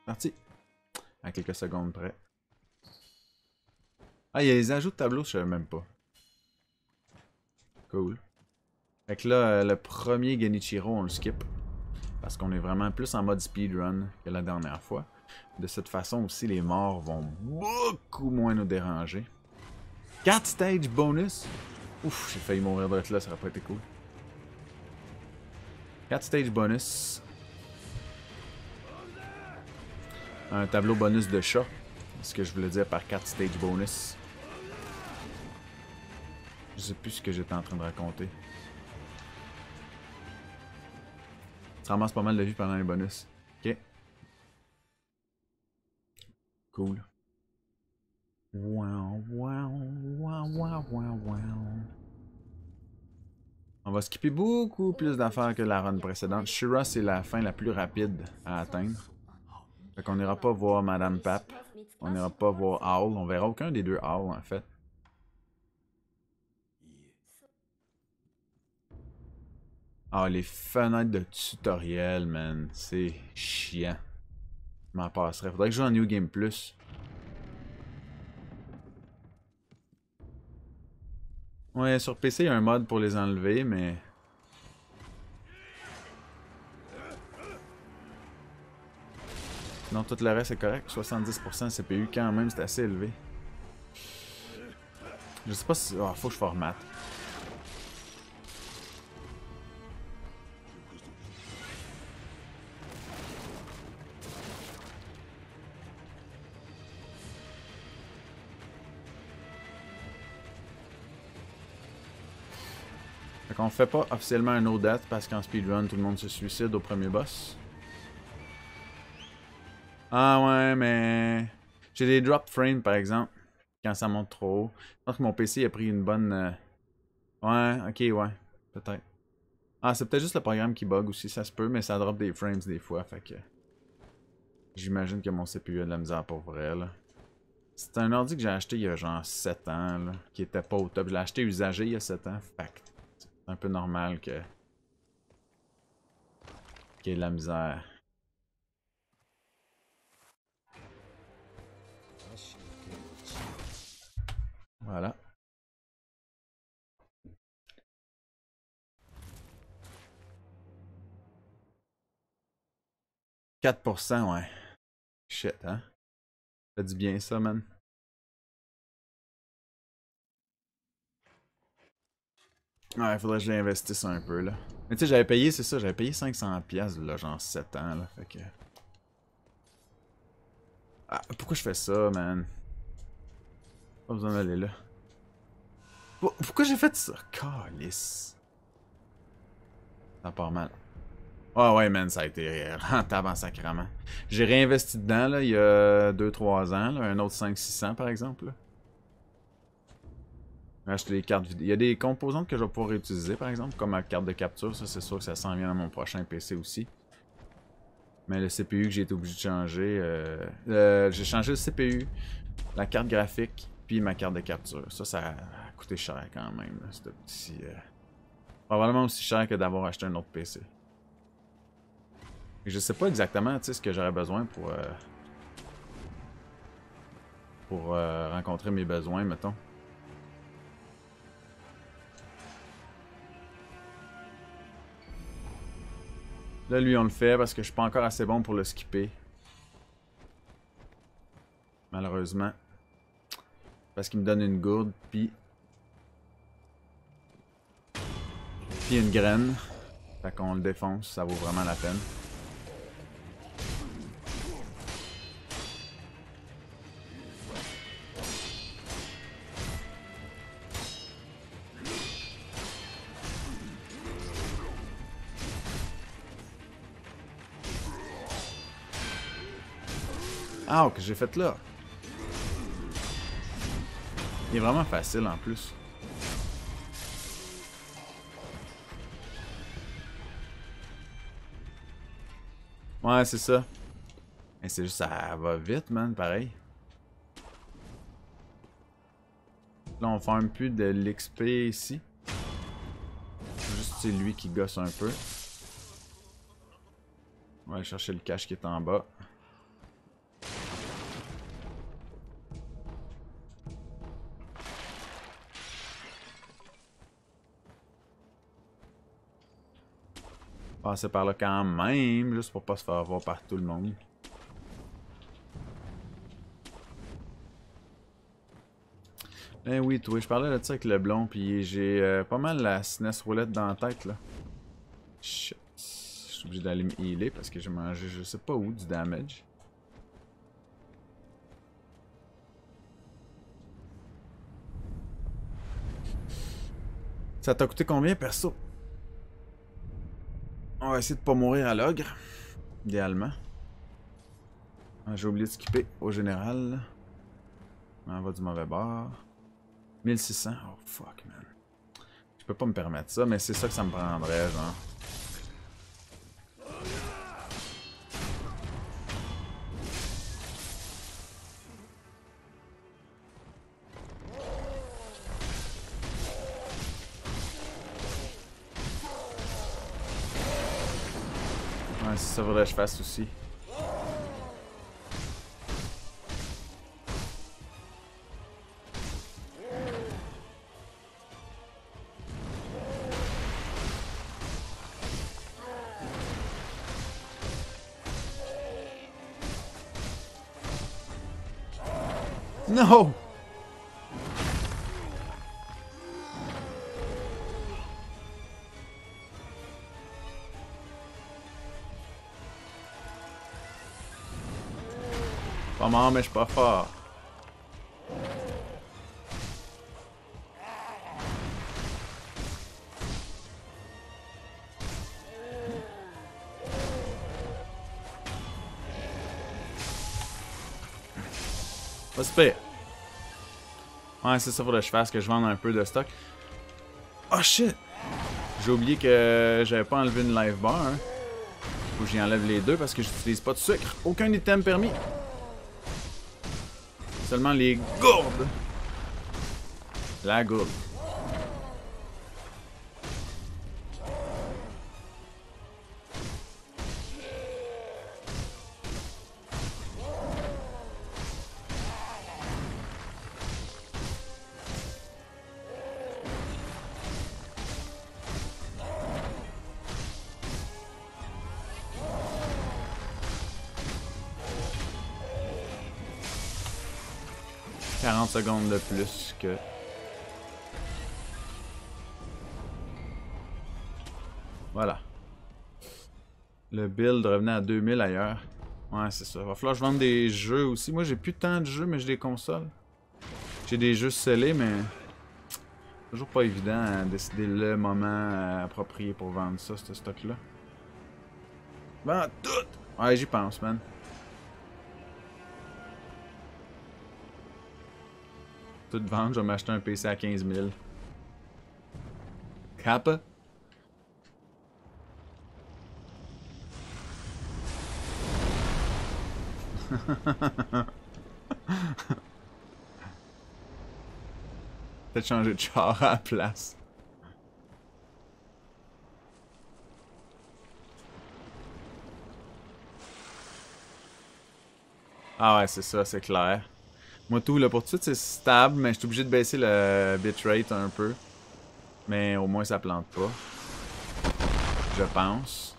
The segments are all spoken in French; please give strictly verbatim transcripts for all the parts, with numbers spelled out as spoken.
Parti. À quelques secondes près. Ah, il y a les ajouts de tableau, je savais même pas. Cool. Fait que là, euh, le premier Genichiro, on le skip. Parce qu'on est vraiment plus en mode speedrun que la dernière fois. De cette façon aussi, les morts vont beaucoup moins nous déranger. quatre stage bonus? Ouf, j'ai failli mourir de là, ça aurait pas été cool. quatre stage bonus. Un tableau bonus de chat. C'est ce que je voulais dire par quatre stage bonus. Je sais plus ce que j'étais en train de raconter. Ça ramasse pas mal de vie pendant les bonus. Ok. Cool. Wow, wow, wow, wow, wow, wow. On va skipper beaucoup plus d'affaires que la run précédente. Shura, c'est la fin la plus rapide à atteindre. Fait qu'on n'ira pas voir Madame Pap. On n'ira pas voir Owl. On verra aucun des deux Owl, en fait. Ah, les fenêtres de tutoriel, man. C'est chiant. Je m'en passerais. Faudrait que je joue en New Game Plus. Ouais, sur P C, il y a un mode pour les enlever, mais... Non, tout le reste est correct. soixante-dix pour cent C P U, quand même, c'est assez élevé. Je sais pas si... Ah, oh, faut que je formate. Fait qu'on fait pas officiellement un no death parce qu'en speedrun, tout le monde se suicide au premier boss. Ah ouais, mais... J'ai des drop frames, par exemple, quand ça monte trop haut. Je pense que mon P C a pris une bonne... Euh... Ouais, ok, ouais. Peut-être. Ah, c'est peut-être juste le programme qui bug aussi, ça se peut, mais ça drop des frames des fois, fait que... J'imagine que mon C P U a de la misère pour vrai, là. C'est un ordi que j'ai acheté il y a genre sept ans, là, qui était pas au top. Je l'ai acheté usagé il y a sept ans, fait que c'est un peu normal que... qu'il y ait de la misère. Voilà. quatre pour cent, ouais. Shit, hein. Ça dit bien ça, man. Ouais, faudrait que je l'investisse un peu, là. Mais tu sais, j'avais payé, c'est ça, j'avais payé cinq cents piastres, là, genre sept ans, là, fait que... Ah, pourquoi je fais ça, man? Pas besoin d'aller là. Pourquoi j'ai fait ça? Calice. Ça part mal. Ah ouais, man, ça a été rentable en sacrament. J'ai réinvesti dedans, là, il y a deux trois ans, là, un autre cinq six cents, par exemple, là. J'ai acheté des cartes vidéo. Il y a des composantes que je vais pouvoir réutiliser, par exemple, comme ma carte de capture. Ça, c'est sûr que ça s'en vient dans mon prochain P C aussi. Mais le C P U que j'ai été obligé de changer... Euh, euh, j'ai changé le C P U, la carte graphique, puis ma carte de capture. Ça, ça a coûté cher quand même, là, ce petit... Euh... Probablement aussi cher que d'avoir acheté un autre P C. Et je sais pas exactement, tu sais, ce que j'aurais besoin pour... Euh, pour euh, rencontrer mes besoins, mettons. Là, lui, on le fait parce que je suis pas encore assez bon pour le skipper. Malheureusement. Parce qu'il me donne une gourde, puis... Puis une graine. Fait qu'on le défonce, ça vaut vraiment la peine. Ah, que j'ai fait là. Il est vraiment facile en plus. Ouais, c'est ça. Mais c'est juste, ça va vite, man, pareil. Là, on farm plus de l'X P ici. Juste, c'est lui qui gosse un peu. On va aller chercher le cache qui est en bas. Passer par là quand même, juste pour pas se faire avoir par tout le monde. Eh oui, toi, je parlais de ça avec le blond, puis j'ai euh, pas mal la S N E S roulette dans la tête, là. Shit. Je suis obligé d'aller me healer parce que j'ai mangé je sais pas où du damage. Ça t'a coûté combien, perso? On va essayer de pas mourir à l'ogre. Idéalement. Ah, j'ai oublié de skipper au général. On va du mauvais bord. mille six cents. Oh fuck, man. Je peux pas me permettre ça, mais c'est ça que ça me prendrait, genre. Ouais, c'est ça faudrait que je fasse aussi. No! Pas mort, mais je suis pas fort. Pas super. Ouais, c'est ça faudrait que je fasse, que je vende un peu de stock. Oh shit! J'ai oublié que j'avais pas enlevé une life bar. Hein. Faut que j'y enlève les deux parce que j'utilise pas de sucre. Aucun item permis. Seulement les gourdes. La gourde. quarante secondes de plus que... Voilà. Le build revenait à deux mille ailleurs. Ouais, c'est ça. Va falloir que je vende des jeux aussi. Moi, j'ai plus tant de jeux, mais j'ai des consoles. J'ai des jeux scellés, mais... Toujours pas évident à décider le moment approprié pour vendre ça, ce stock-là. Vends tout! Ouais, j'y pense, man. Tout vendre, je vais m'acheter un P C à quinze mille. Kappa? Peut-être changer de char à la place. Ah ouais, c'est ça, c'est clair. Moi tout, là, pour tout de suite, c'est stable, mais je suis obligé de baisser le bitrate un peu. Mais au moins, ça plante pas. Je pense.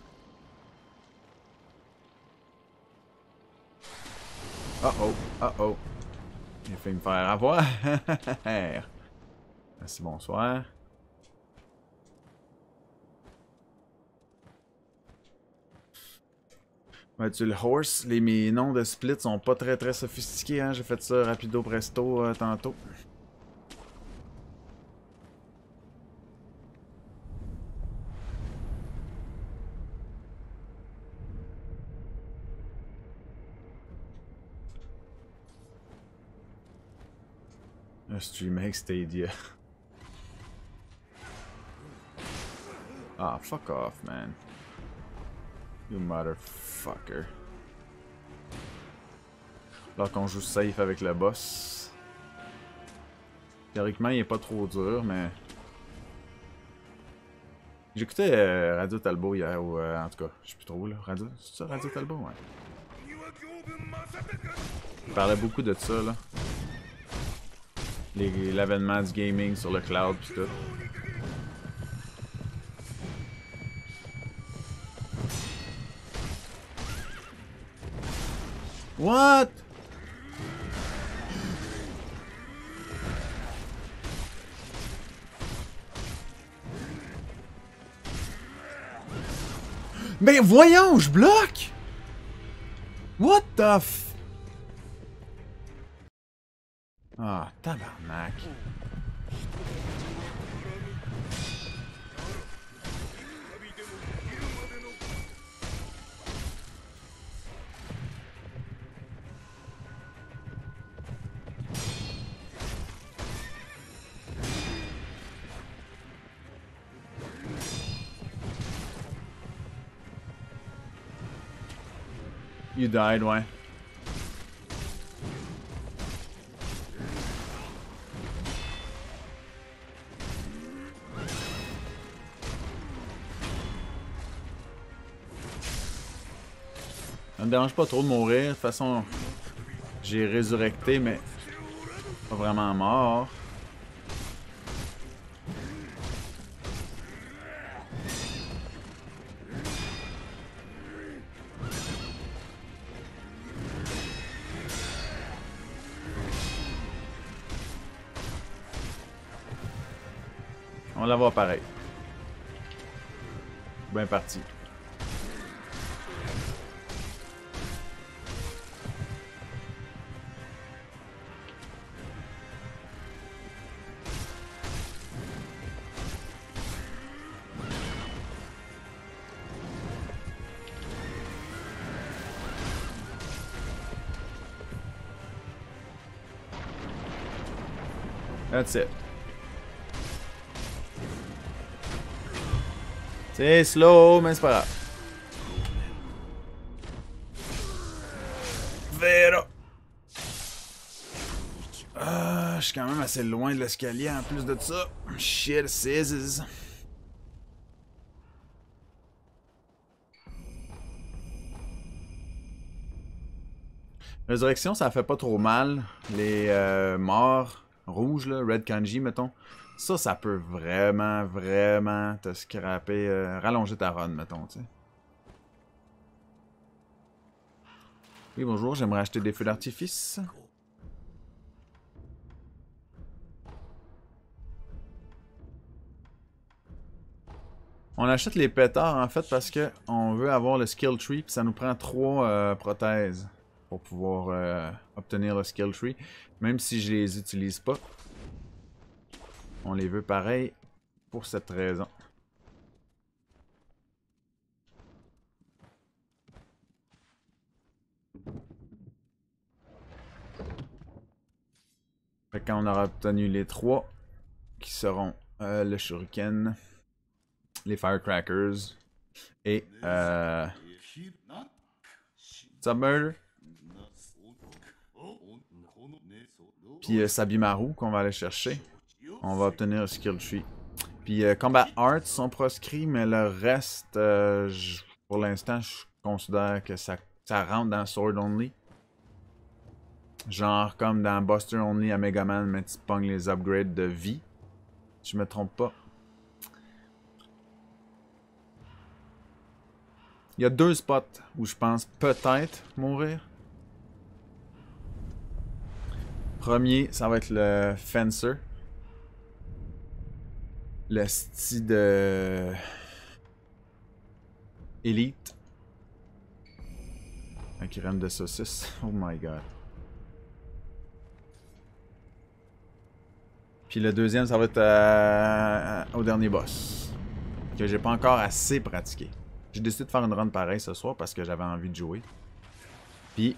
Oh oh, oh oh. Il a fait me faire avoir. Merci, bonsoir. Ouais, tu le horse, les mes noms de split sont pas très très sophistiqués, hein. J'ai fait ça rapido presto euh, tantôt. Un stream avec Stadia. Ah, fuck off, man. You motherfucker. Alors qu'on joue safe avec le boss. Théoriquement, il est pas trop dur, mais... J'écoutais euh, Radio Talbot hier, ou euh, en tout cas, je sais plus trop là. Radio... C'est ça, Radio Talbot, ouais. Il parlait beaucoup de ça, là. L'avènement du gaming sur le cloud pis tout. What? Mais voyons, je bloque! What the f... Ah, tabarnak. You died, ouais. Ça me dérange pas trop de mourir. De toute façon, j'ai résurrecté, mais pas vraiment mort. On la voit pareil. Bien parti. That's it. C'est slow, mais c'est pas grave. Vera! Ah, je suis quand même assez loin de l'escalier en plus de ça. Shit, scissors. Résurrection, ça fait pas trop mal. Les euh, morts rouges, là, Red Kanji, mettons. Ça, ça peut vraiment, vraiment te scraper, euh, rallonger ta run, mettons, tu sais. Oui, bonjour, j'aimerais acheter des feux d'artifice. On achète les pétards, en fait, parce que on veut avoir le skill tree, puis ça nous prend trois euh, prothèses pour pouvoir euh, obtenir le skill tree, même si je les utilise pas. On les veut pareil pour cette raison. Fait que quand on aura obtenu les trois, qui seront euh, le shuriken, les firecrackers et euh, Submurder, puis euh, Sabimaru qu'on va aller chercher, on va obtenir le skill tree. Puis euh, Combat Arts sont proscrits, mais le reste, euh, pour l'instant, je considère que ça, ça rentre dans Sword Only. Genre comme dans Buster Only à Megaman, mais tu pognes les upgrades de vie. Si je me trompe pas. Il y a deux spots où je pense peut-être mourir. Premier, ça va être le Fencer. Le style de... Elite. Un crème de saucisse. Oh my god. Puis le deuxième, ça va être euh, au dernier boss. Que j'ai pas encore assez pratiqué. J'ai décidé de faire une run pareille ce soir parce que j'avais envie de jouer. Puis...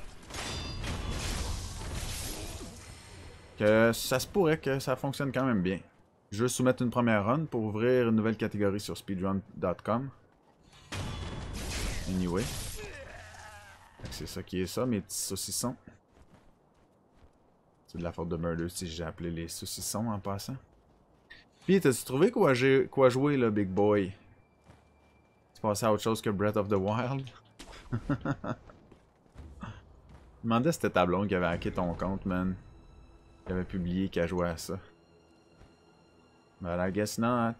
que ça se pourrait que ça fonctionne quand même bien. Je veux soumettre une première run pour ouvrir une nouvelle catégorie sur speedrun point com. Anyway. C'est ça qui est ça, mes petits saucissons. C'est de la faute de Murder si j'ai appelé les saucissons en passant. Puis, t'as-tu trouvé quoi, quoi jouer, là, big boy? Tu passais à autre chose que Breath of the Wild? Je me demandais si c'était ta blonde qui avait hacké ton compte, man. Qui avait publié qu'elle jouait à ça. But I guess not.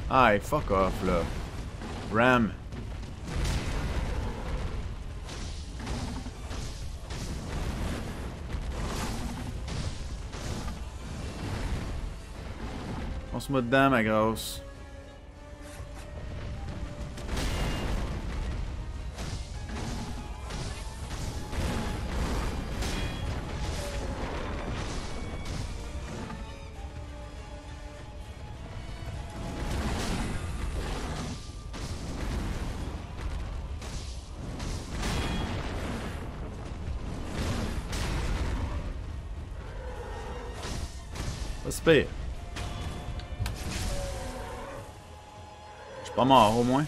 Aïe, fuck off, là. Ram. On se met dedans, ma grosse. Pas si pire. Je suis pas mort, au moins.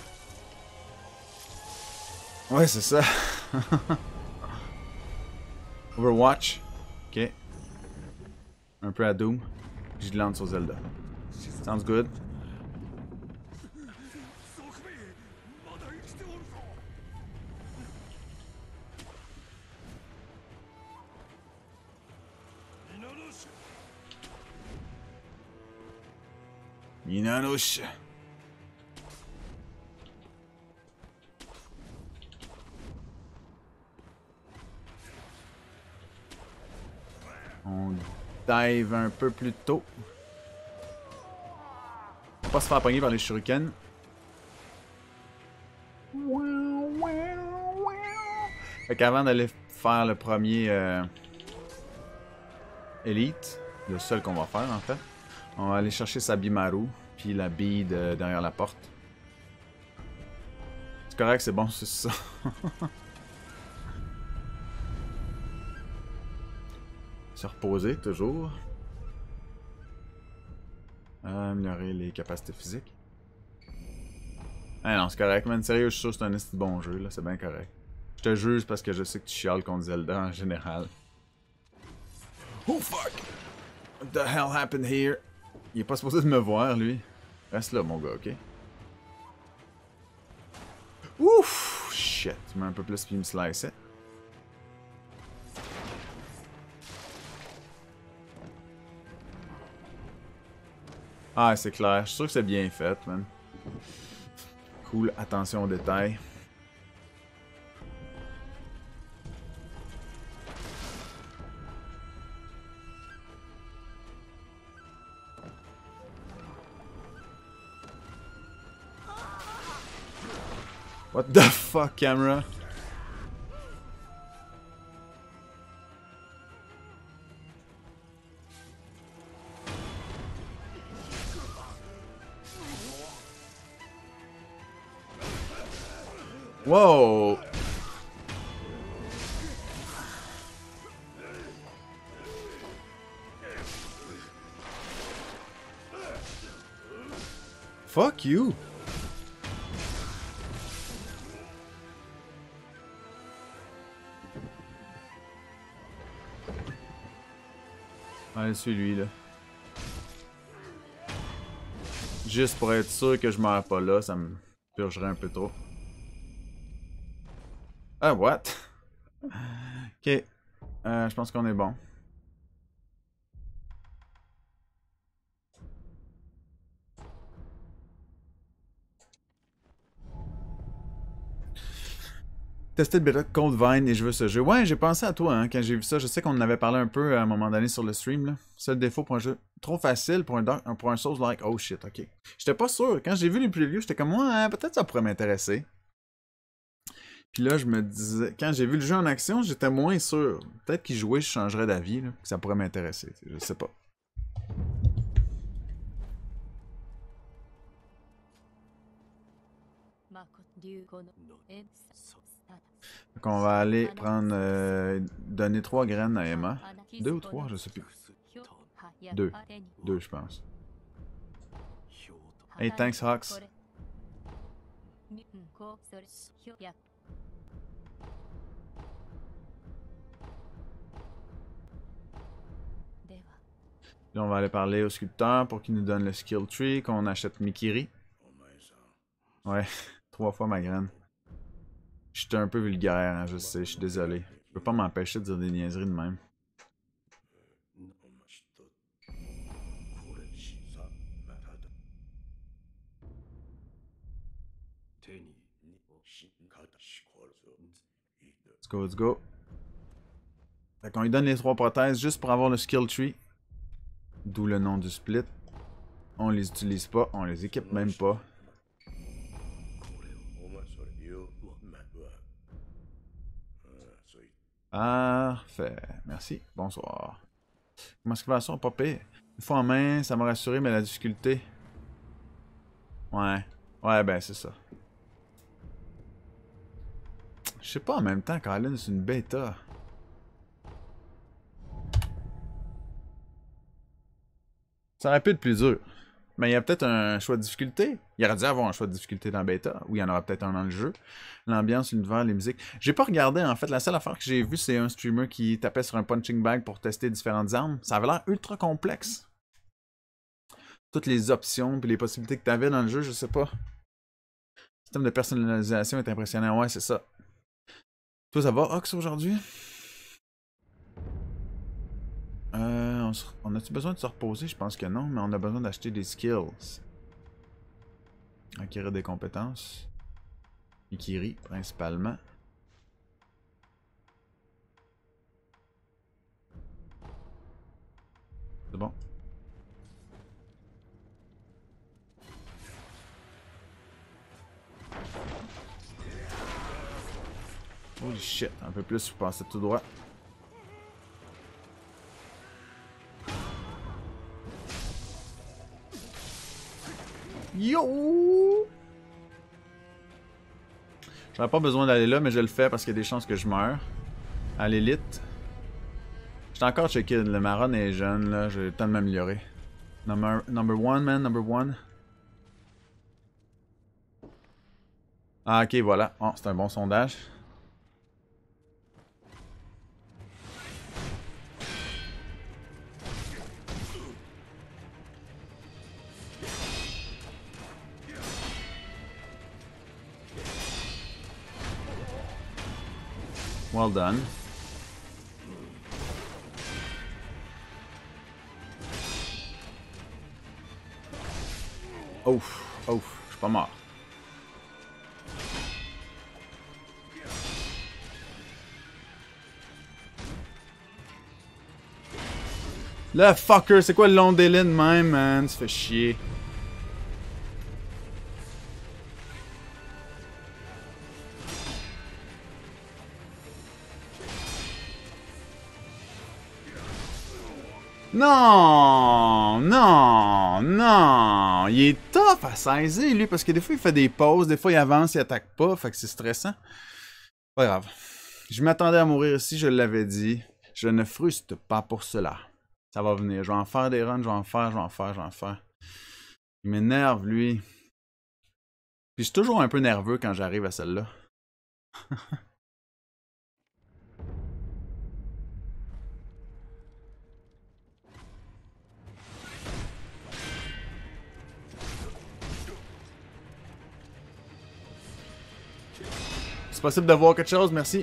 Ouais, c'est ça. Overwatch. Ok. Un peu à Doom. Vigilante sur Zelda. Sounds good. Minanush. On dive un peu plus tôt. Faut pas se faire pogner par les shurikens. Fait qu'avant d'aller faire le premier euh, Elite, le seul qu'on va faire en fait, on va aller chercher sa Bimaru, puis la bille de, derrière la porte. C'est correct, c'est bon, c'est ça. Se reposer, toujours. Améliorer les capacités physiques. Ah non, c'est correct, man. Sérieux, je suis sûr que c'est un esti de bon jeu, là. C'est bien correct. Je te juge parce que je sais que tu chiales contre Zelda en général. Oh fuck! What the hell happened here? Il est pas supposé de me voir, lui. Reste là, mon gars, ok? Ouf! Shit, tu mets un peu plus puis il me slice it. Ah, c'est clair. Je suis sûr que c'est bien fait, man. Cool, attention aux détails. What the fuck, camera? Wow! Fuck you! Allez, suis lui là. Juste pour être sûr que je meurs pas là, ça me purgerait un peu trop. Ah, what? Ok. Euh, je pense qu'on est bon. Tester le bêta contre Vine et je veux ce jeu. Ouais, j'ai pensé à toi hein, quand j'ai vu ça. Je sais qu'on en avait parlé un peu à un moment donné sur le stream. Là. Seul défaut pour un jeu trop facile pour un, dark, pour un Souls-like. Oh shit, ok. J'étais pas sûr. Quand j'ai vu les previews, j'étais comme, ouais, peut-être ça pourrait m'intéresser. Puis là, je me disais, quand j'ai vu le jeu en action, j'étais moins sûr. Peut-être qu'il jouait, je changerais d'avis, que ça pourrait m'intéresser. Je sais pas. Donc on va aller prendre, euh, donner trois graines à Emma. Deux ou trois, je sais plus. Deux. Deux, je pense. Hey, thanks, Hawks. Là, on va aller parler au sculpteur pour qu'il nous donne le skill tree, qu'on achète Mikiri. Ouais, trois fois ma graine. J'étais un peu vulgaire, hein, je sais, je suis désolé. Je peux pas m'empêcher de dire des niaiseries de même. Let's go, let's go. Fait qu'on lui donne les trois prothèses juste pour avoir le skill tree. D'où le nom du split. On les utilise pas, on les équipe même pas. Parfait. Merci. Bonsoir. Comment est-ce qu'il va ça? Pas pire. Une fois en main, ça m'a rassuré, mais la difficulté. Ouais. Ouais, ben c'est ça. Je sais pas en même temps, Colin, c'est une bêta. Ça aurait pu être plus dur. Mais il y a peut-être un choix de difficulté. Il aurait dû avoir un choix de difficulté dans la bêta. Ou il y en aura peut-être un dans le jeu. L'ambiance, l'univers, les musiques. J'ai pas regardé en fait. La seule affaire que j'ai vue, c'est un streamer qui tapait sur un punching bag pour tester différentes armes. Ça avait l'air ultra complexe. Toutes les options et les possibilités que tu avais dans le jeu, je sais pas. Le système de personnalisation est impressionnant. Ouais, c'est ça. Toi, ça va, Ox, aujourd'hui? Euh, on, se... on a-tu besoin de se reposer? Je pense que non, mais on a besoin d'acheter des skills. Acquérir des compétences. Ikiri, principalement. C'est bon. Holy shit, un peu plus, je pensais tout droit. Yo! J'aurais pas besoin d'aller là, mais je le fais parce qu'il y a des chances que je meure. À l'élite. J'étais encore checké, le Maron est jeune, là, j'ai le temps de m'améliorer. Number, number one, man, number one. Ah, ok, voilà. Oh, c'est un bon sondage. Well done. Ouf, ouf, je suis pas mort. Le fucker, c'est quoi le long délai de même, man? Ça fait chier. Non, non, non. Il est tough à saisir, lui, parce que des fois, il fait des pauses, des fois, il avance, il attaque pas, fait que c'est stressant. Pas grave. Je m'attendais à mourir ici, je l'avais dit. Je ne fruste pas pour cela. Ça va venir. Je vais en faire des runs, je vais en faire, je vais en faire, je vais en faire. Il m'énerve, lui. Puis je suis toujours un peu nerveux quand j'arrive à celle-là. C'est possible de voir quelque chose, merci.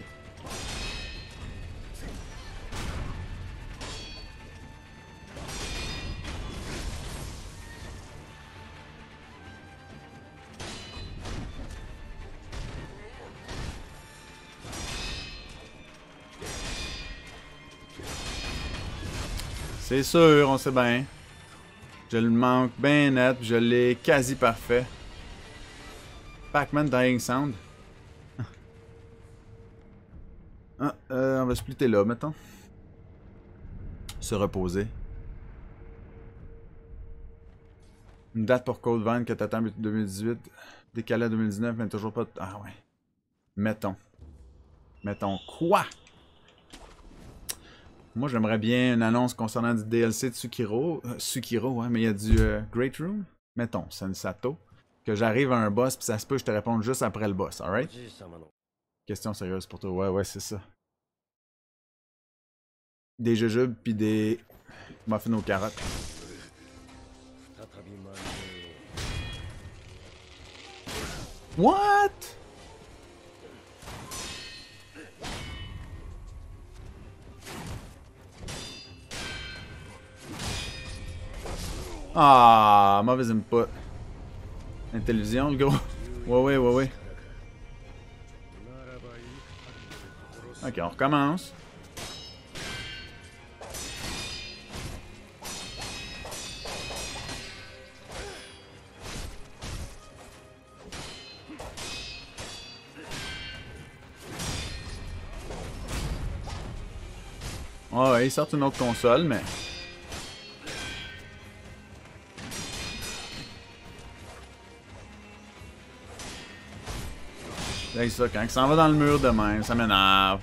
C'est sûr, on sait bien. Je le manque bien net, je l'ai quasi parfait. Pac-Man Dying Sound. Ah, euh, on va splitter là, mettons. Se reposer. Une date pour Code Vein que t'attends deux mille dix-huit. Décalé à deux mille dix-neuf, mais toujours pas... Ah ouais. Mettons. Mettons quoi? Moi, j'aimerais bien une annonce concernant du D L C de Tsukiro. Euh, Tsukiro, ouais, mais il y a du euh, Great Room. Mettons, Sensato. Que j'arrive à un boss, puis ça se peut que je te réponde juste après le boss, alright? Question sérieuse pour toi. Ouais, ouais, c'est ça. Des jujubes, puis des muffins aux carottes. What? Ah, mauvais input. Intellivision, le gros. Ouais, ouais, ouais, ouais. Ok, on recommence. Oh, ouais, ils sortent une autre console, mais... C'est ça, quand il s'en va dans le mur de même, ça m'énerve.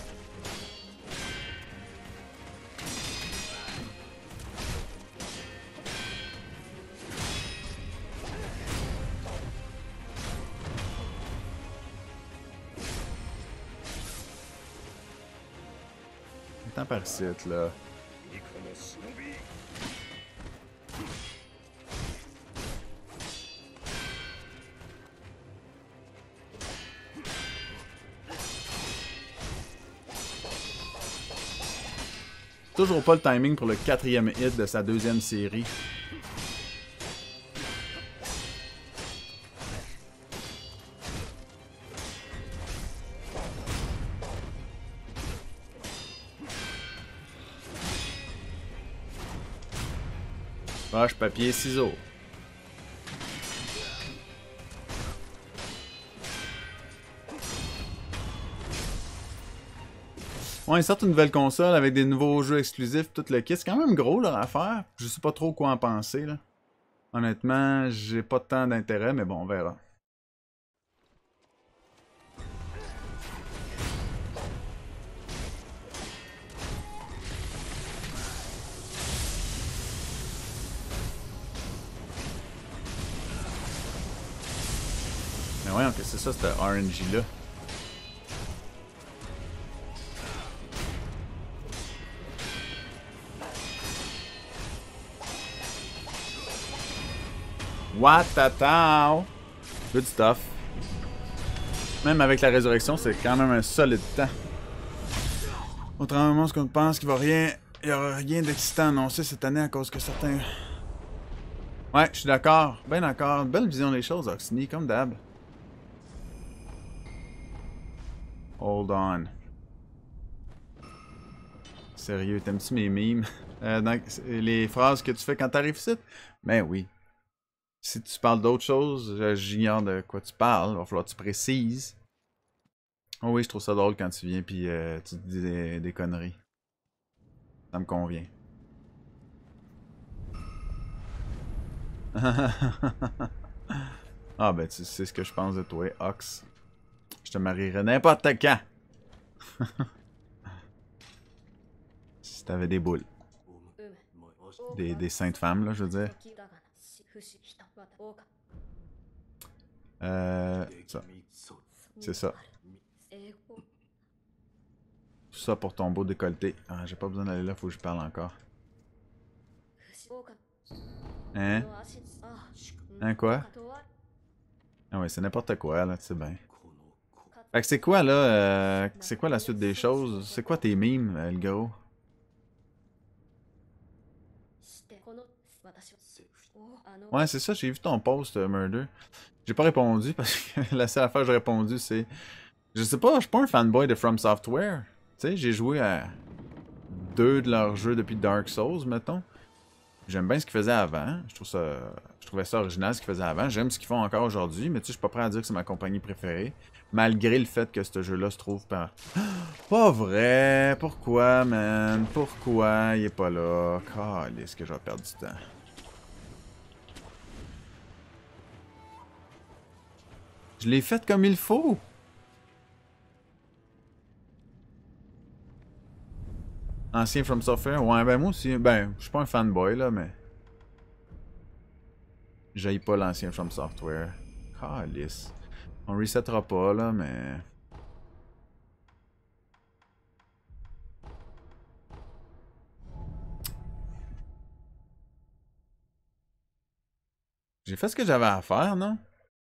Attends par ici, là. Toujours pas le timing pour le quatrième hit de sa deuxième série. Roche, papier, ciseaux. Ouais, ils sortent une nouvelle console avec des nouveaux jeux exclusifs, tout le kit. C'est quand même gros leur affaire. Je sais pas trop quoi en penser, là. Honnêtement, j'ai pas tant d'intérêt, mais bon, on verra. Mais voyons que c'est ça, ce R N G-là. What the hell? Good stuff. Même avec la résurrection, c'est quand même un solide temps. Autrement, ce qu'on pense qu'il va rien... Il y aura rien d'excitant annoncé cette année à cause que certains... Ouais, je suis d'accord. Ben d'accord. Belle vision des choses, Oxney, comme d'hab. Hold on. Sérieux, t'aimes-tu mes mimes? Euh, dans les phrases que tu fais quand t'arrives ici? Ben oui. Si tu parles d'autre chose, j'ignore de quoi tu parles. Il va falloir que tu précises. Oh oui, je trouve ça drôle quand tu viens puis euh, tu te dis des, des conneries. Ça me convient. Ah ben tu sais ce que je pense de toi, Ox. Je te marierais n'importe quand. Si t'avais des boules. Des, des saintes femmes, là, je veux dire. Euh... Ça. C'est ça. Tout ça pour ton beau décolleté. Ah, j'ai pas besoin d'aller là, faut que je parle encore. Hein? Hein, quoi? Ah ouais, c'est n'importe quoi, là, tu sais bien. Fait que c'est quoi, là? Euh, c'est quoi la suite des choses? C'est quoi tes mimes, euh, le gros? Ouais, c'est ça, j'ai vu ton post, euh, Murder. J'ai pas répondu parce que la seule affaire que j'ai répondu, c'est... Je sais pas, je suis pas un fanboy de From Software. Tu sais, j'ai joué à deux de leurs jeux depuis Dark Souls, mettons. J'aime bien ce qu'ils faisaient avant. Je trouve ça... Je trouvais ça original ce qu'ils faisaient avant. J'aime ce qu'ils font encore aujourd'hui, mais tu sais, je suis pas prêt à dire que c'est ma compagnie préférée. Malgré le fait que ce jeu-là se trouve par... Pas vrai! Pourquoi, man? Pourquoi il est pas là? Calisse que je vais perdre du temps. Je l'ai fait comme il faut! Ancien From Software? Ouais, ben moi aussi. Ben, je suis pas un fanboy, là, mais... J'aille pas l'ancien From Software. Calisse. On resettera pas, là, mais... J'ai fait ce que j'avais à faire, non?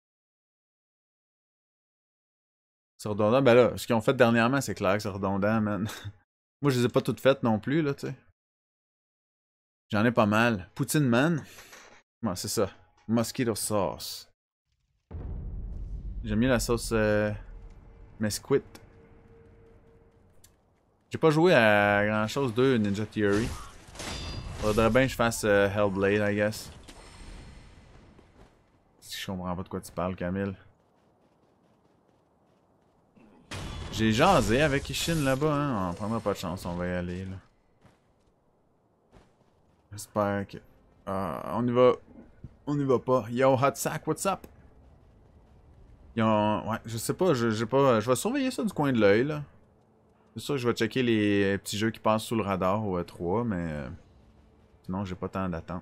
C'est redondant. Ben là, ce qu'ils ont fait dernièrement, c'est clair que c'est redondant, man. Moi, je les ai pas toutes faites non plus, là, tu sais. J'en ai pas mal. Poutine Man. Ouais, c'est ça. Mosquito Sauce. J'aime mieux la sauce euh, Mesquite. J'ai pas joué à grand chose de Ninja Theory. Faudrait bien que je fasse euh, Hellblade, I guess. Je comprends pas de quoi tu parles, Camille. J'ai jasé avec Ishin là-bas, hein. On prendra pas de chance, on va y aller, là. J'espère que... Ah, on y va. On y va pas. Yo, Hot Sack, what's up? Ils ont... Ouais, je sais pas, je, j'ai pas... Je vais surveiller ça du coin de l'œil, là. C'est sûr que je vais checker les petits jeux qui passent sous le radar au E trois, mais... euh, Sinon, j'ai pas tant d'attente.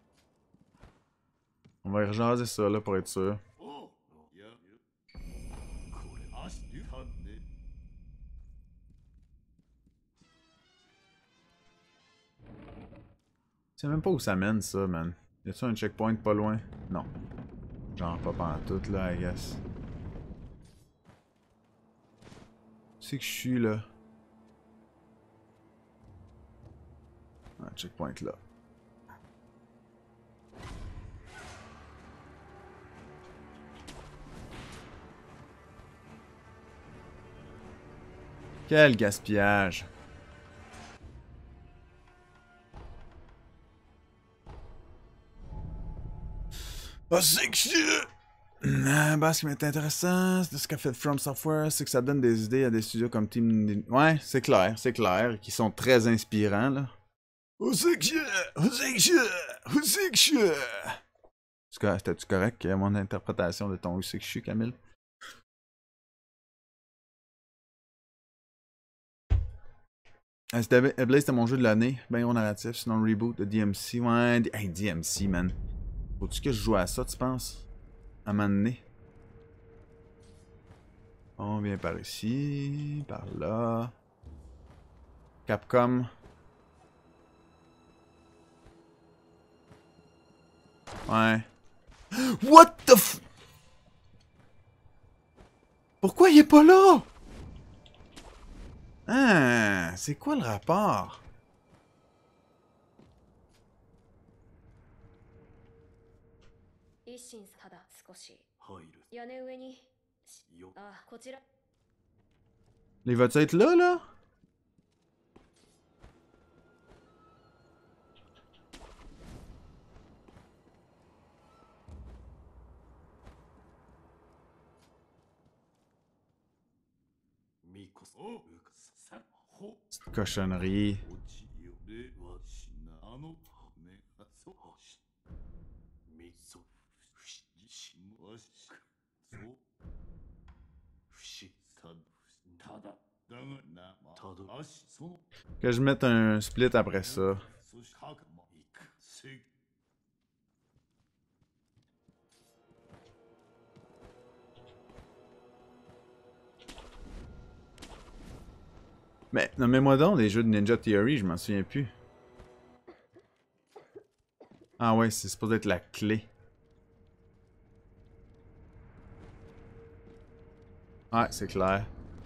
On va y rejaser ça, là, pour être sûr. Je sais même pas où ça mène, ça, man. Y a-tu un checkpoint pas loin? Non. Genre pas pantoute, là, I guess. C'est que je suis, là. Un checkpoint, là. Quel gaspillage. Ah, c'est que je... Ah, bah, ce qui m'est intéressant, c'est ce qu'a fait From Software, c'est que ça donne des idées à des studios comme Team... Ouais, c'est clair, c'est clair, qui sont très inspirants, là. Où c'est que je... Où c'est que je... Où c'est que je... C'était-tu correct, mon interprétation de ton où c'est que je suis, Camille? Ah, Hellblade, c'était mon jeu de l'année. Ben gros narratif, sinon le reboot de D M C. Ouais, hey, D M C, man. Faut-tu que je joue à ça, tu penses? À un moment donné. On vient par ici, par là. Capcom. Ouais. What the f... Pourquoi il est pas là? Ah, c'est quoi le rapport? Les va-tu être là, là? Cette cochonnerie. Que je mette un split après ça. Mais nommez-moi donc des jeux de Ninja Theory, je m'en souviens plus. Ah ouais, c'est supposé être la clé. Ouais, c'est clair.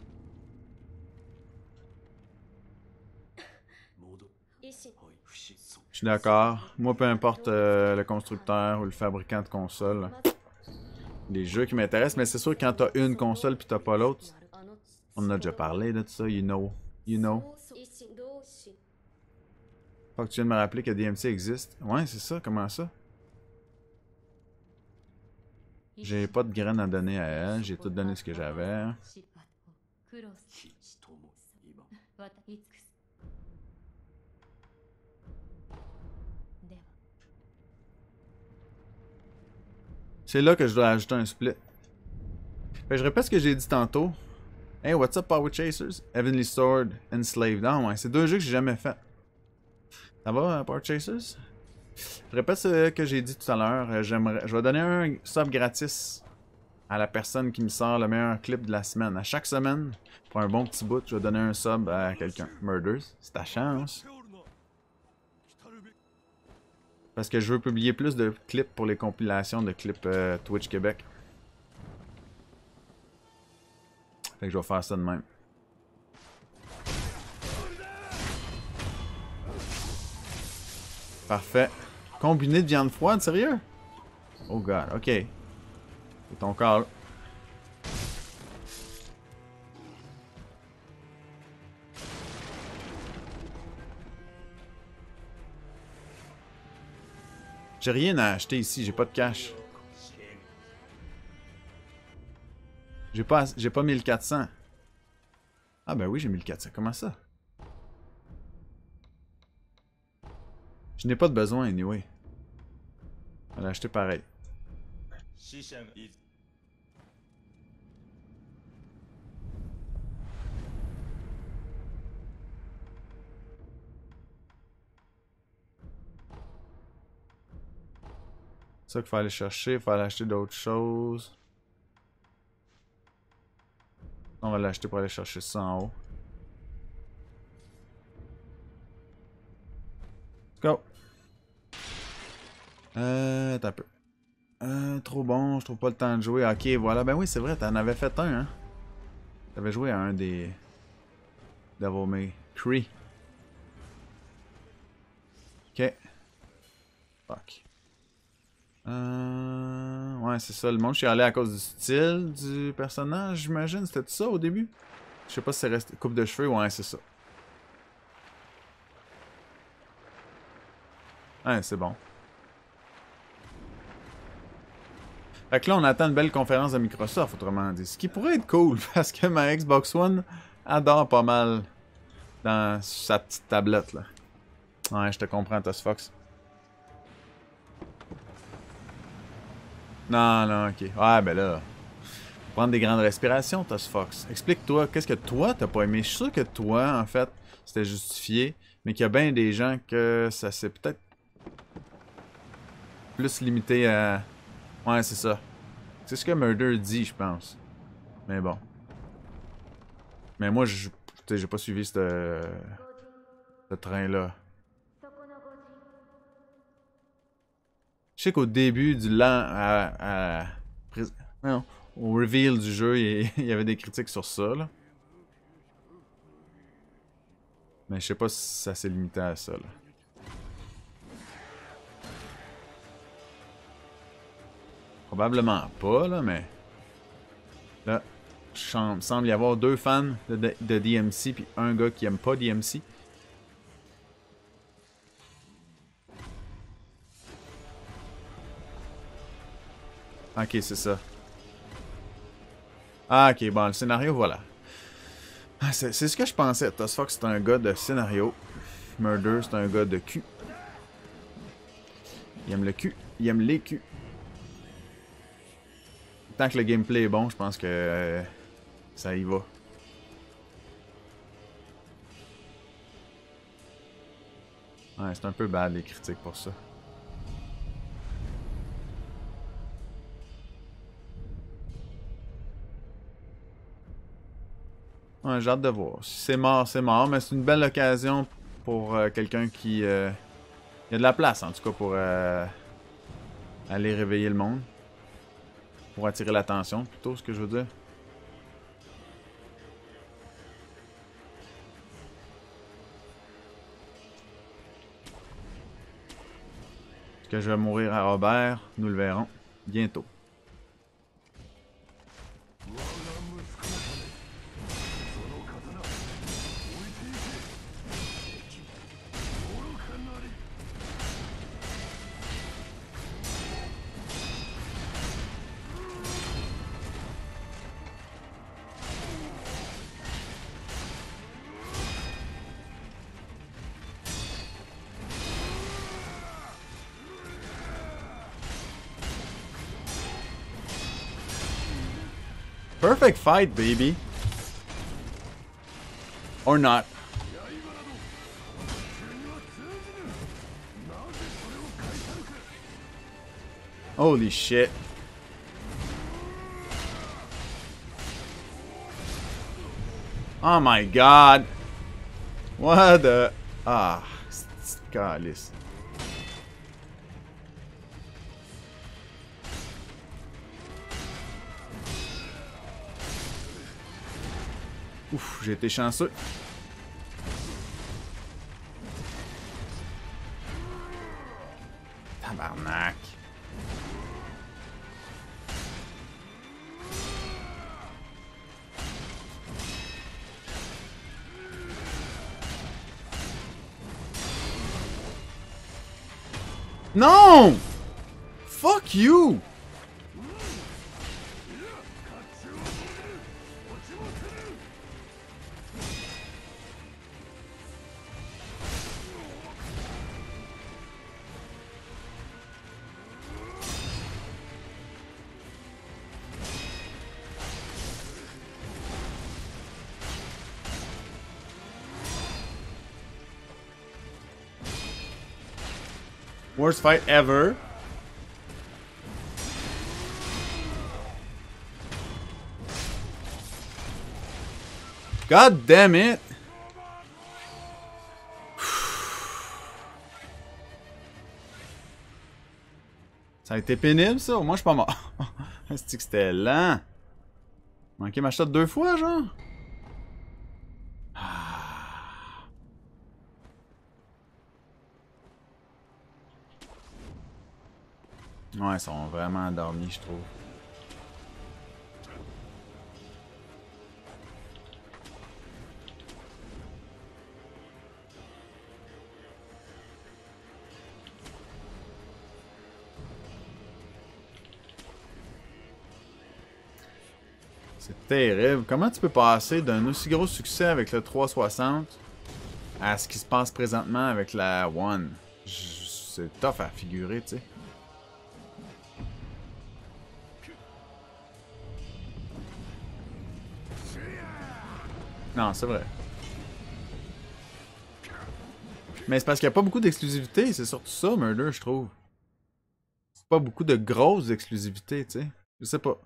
Je suis d'accord. Moi, peu importe euh, le constructeur ou le fabricant de console. Les jeux qui m'intéressent, mais c'est sûr que quand t'as une console puis t'as pas l'autre, on en a déjà parlé de ça, you know. You know. Faut que tu viennes me rappeler que D M C existe. Ouais, c'est ça, comment ça? J'ai pas de graines à donner à elle, j'ai tout donné ce que j'avais. C'est là que je dois ajouter un split. Fait que je répète ce que j'ai dit tantôt. Hey, what's up Power Chasers? Heavenly Sword, Enslaved. Ah ouais, c'est deux jeux que j'ai jamais fait. Ça va, Power Chasers? Je répète ce que j'ai dit tout à l'heure. J'aimerais, je vais donner un sub gratis à la personne qui me sort le meilleur clip de la semaine. À chaque semaine, pour un bon petit bout, je vais donner un sub à quelqu'un. Murders, c'est ta chance. Parce que je veux publier plus de clips pour les compilations de clips euh, Twitch Québec. Fait que je vais faire ça de même. Parfait. Combiné de viande froide, sérieux? Oh god, ok. C'est ton call. J'ai rien à acheter ici, j'ai pas de cash. J'ai pas, j'ai pas mille quatre cents. Ah ben oui, j'ai mille quatre cents. Comment ça? Je n'ai pas de besoin, anyway. On va l'acheter pareil. C'est ça qu'il faut aller chercher, il faut aller acheter d'autres choses. On va l'acheter pour aller chercher ça en haut. Let's go! Euh, attends un peu. Euh, trop bon, je trouve pas le temps de jouer. Ok, voilà. Ben oui, c'est vrai, t'en avais fait un, hein. T'avais joué à un des... Devil May Cry. Ok. Fuck. Euh... Ouais, c'est ça. Le monde, je suis allé à cause du style du personnage, j'imagine. C'était ça au début? Je sais pas si c'est resté... Coupe de cheveux, ouais, c'est ça. Ouais, c'est bon. Fait que là, on attend une belle conférence de Microsoft, autrement dit. Ce qui pourrait être cool, parce que ma Xbox One adore pas mal dans sa petite tablette, là. Ouais, je te comprends, Toss Fox. Non, non, ok. Ouais, ben là... Prendre des grandes respirations, Toss Fox. Explique-toi, qu'est-ce que toi, t'as pas aimé? Je suis sûr que toi, en fait, c'était justifié, mais qu'il y a bien des gens que ça s'est peut-être plus limité à... Ouais, c'est ça. C'est ce que Murder dit, je pense. Mais bon. Mais moi, je j'ai pas suivi ce ce train-là. Je sais qu'au début du lent à, à, non, au reveal du jeu, il y avait des critiques sur ça, là. Mais je sais pas si ça s'est limité à ça, là. Probablement pas, là, mais... Là, il semble y avoir deux fans de, de, de D M C puis un gars qui aime pas D M C. Ok, c'est ça. Ah, ok, bon, le scénario, voilà. Ah, c'est ce que je pensais. Toss Fox, c'est un gars de scénario. Murder, c'est un gars de cul. Il aime le cul. Il aime les culs. Tant que le gameplay est bon, je pense que euh, ça y va. Ouais, c'est un peu bad les critiques pour ça. Ouais, j'ai hâte de voir. Si c'est mort, c'est mort, mais c'est une belle occasion pour euh, quelqu'un qui... Euh... Il y a de la place, en tout cas, pour euh... aller réveiller le monde. Pour attirer l'attention, plutôt, ce que je veux dire. Est-ce que je vais mourir à Robert? Nous le verrons bientôt. Perfect fight, baby. Or not. Holy shit. Oh my god. What the... Ah, calice. Ouf, j'ai été chanceux. Tabarnak. Non! Fuck you! Worst fight ever. God damn it. Ça a été pénible ça, moi je suis pas mort. C'est que c'était lent. Manqué ma shot deux fois genre. Ouais, ils sont vraiment endormis, je trouve. C'est terrible. Comment tu peux passer d'un aussi gros succès avec le trois cent soixante à ce qui se passe présentement avec la One? C'est tough à figurer, tu sais. Non, c'est vrai. Mais c'est parce qu'il n'y a pas beaucoup d'exclusivité, c'est surtout ça, Murder, je trouve. C'est pas beaucoup de grosses exclusivités, tu sais. Je sais pas.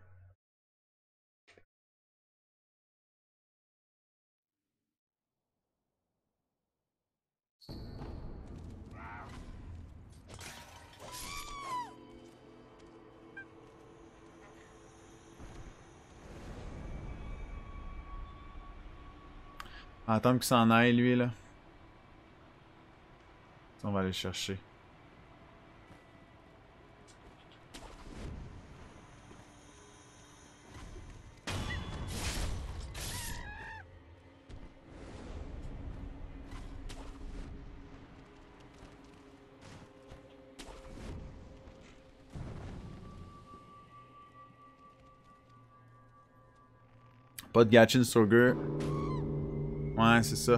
Attends qu'il s'en aille, lui, là. Ça, on va aller le chercher. Pas de Gatchin Surger. Ouais, c'est ça.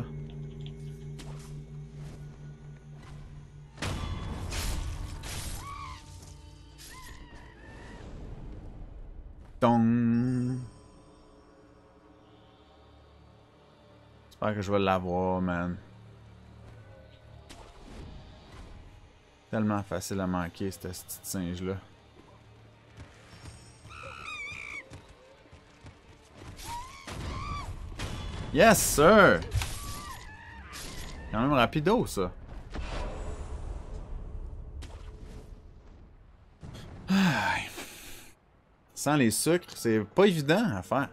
Dong. J'espère que je vais l'avoir, man. Tellement facile à manquer, ce petit singe-là. Yes, sir! Quand même rapido, ça. Sans les sucres, c'est pas évident à faire.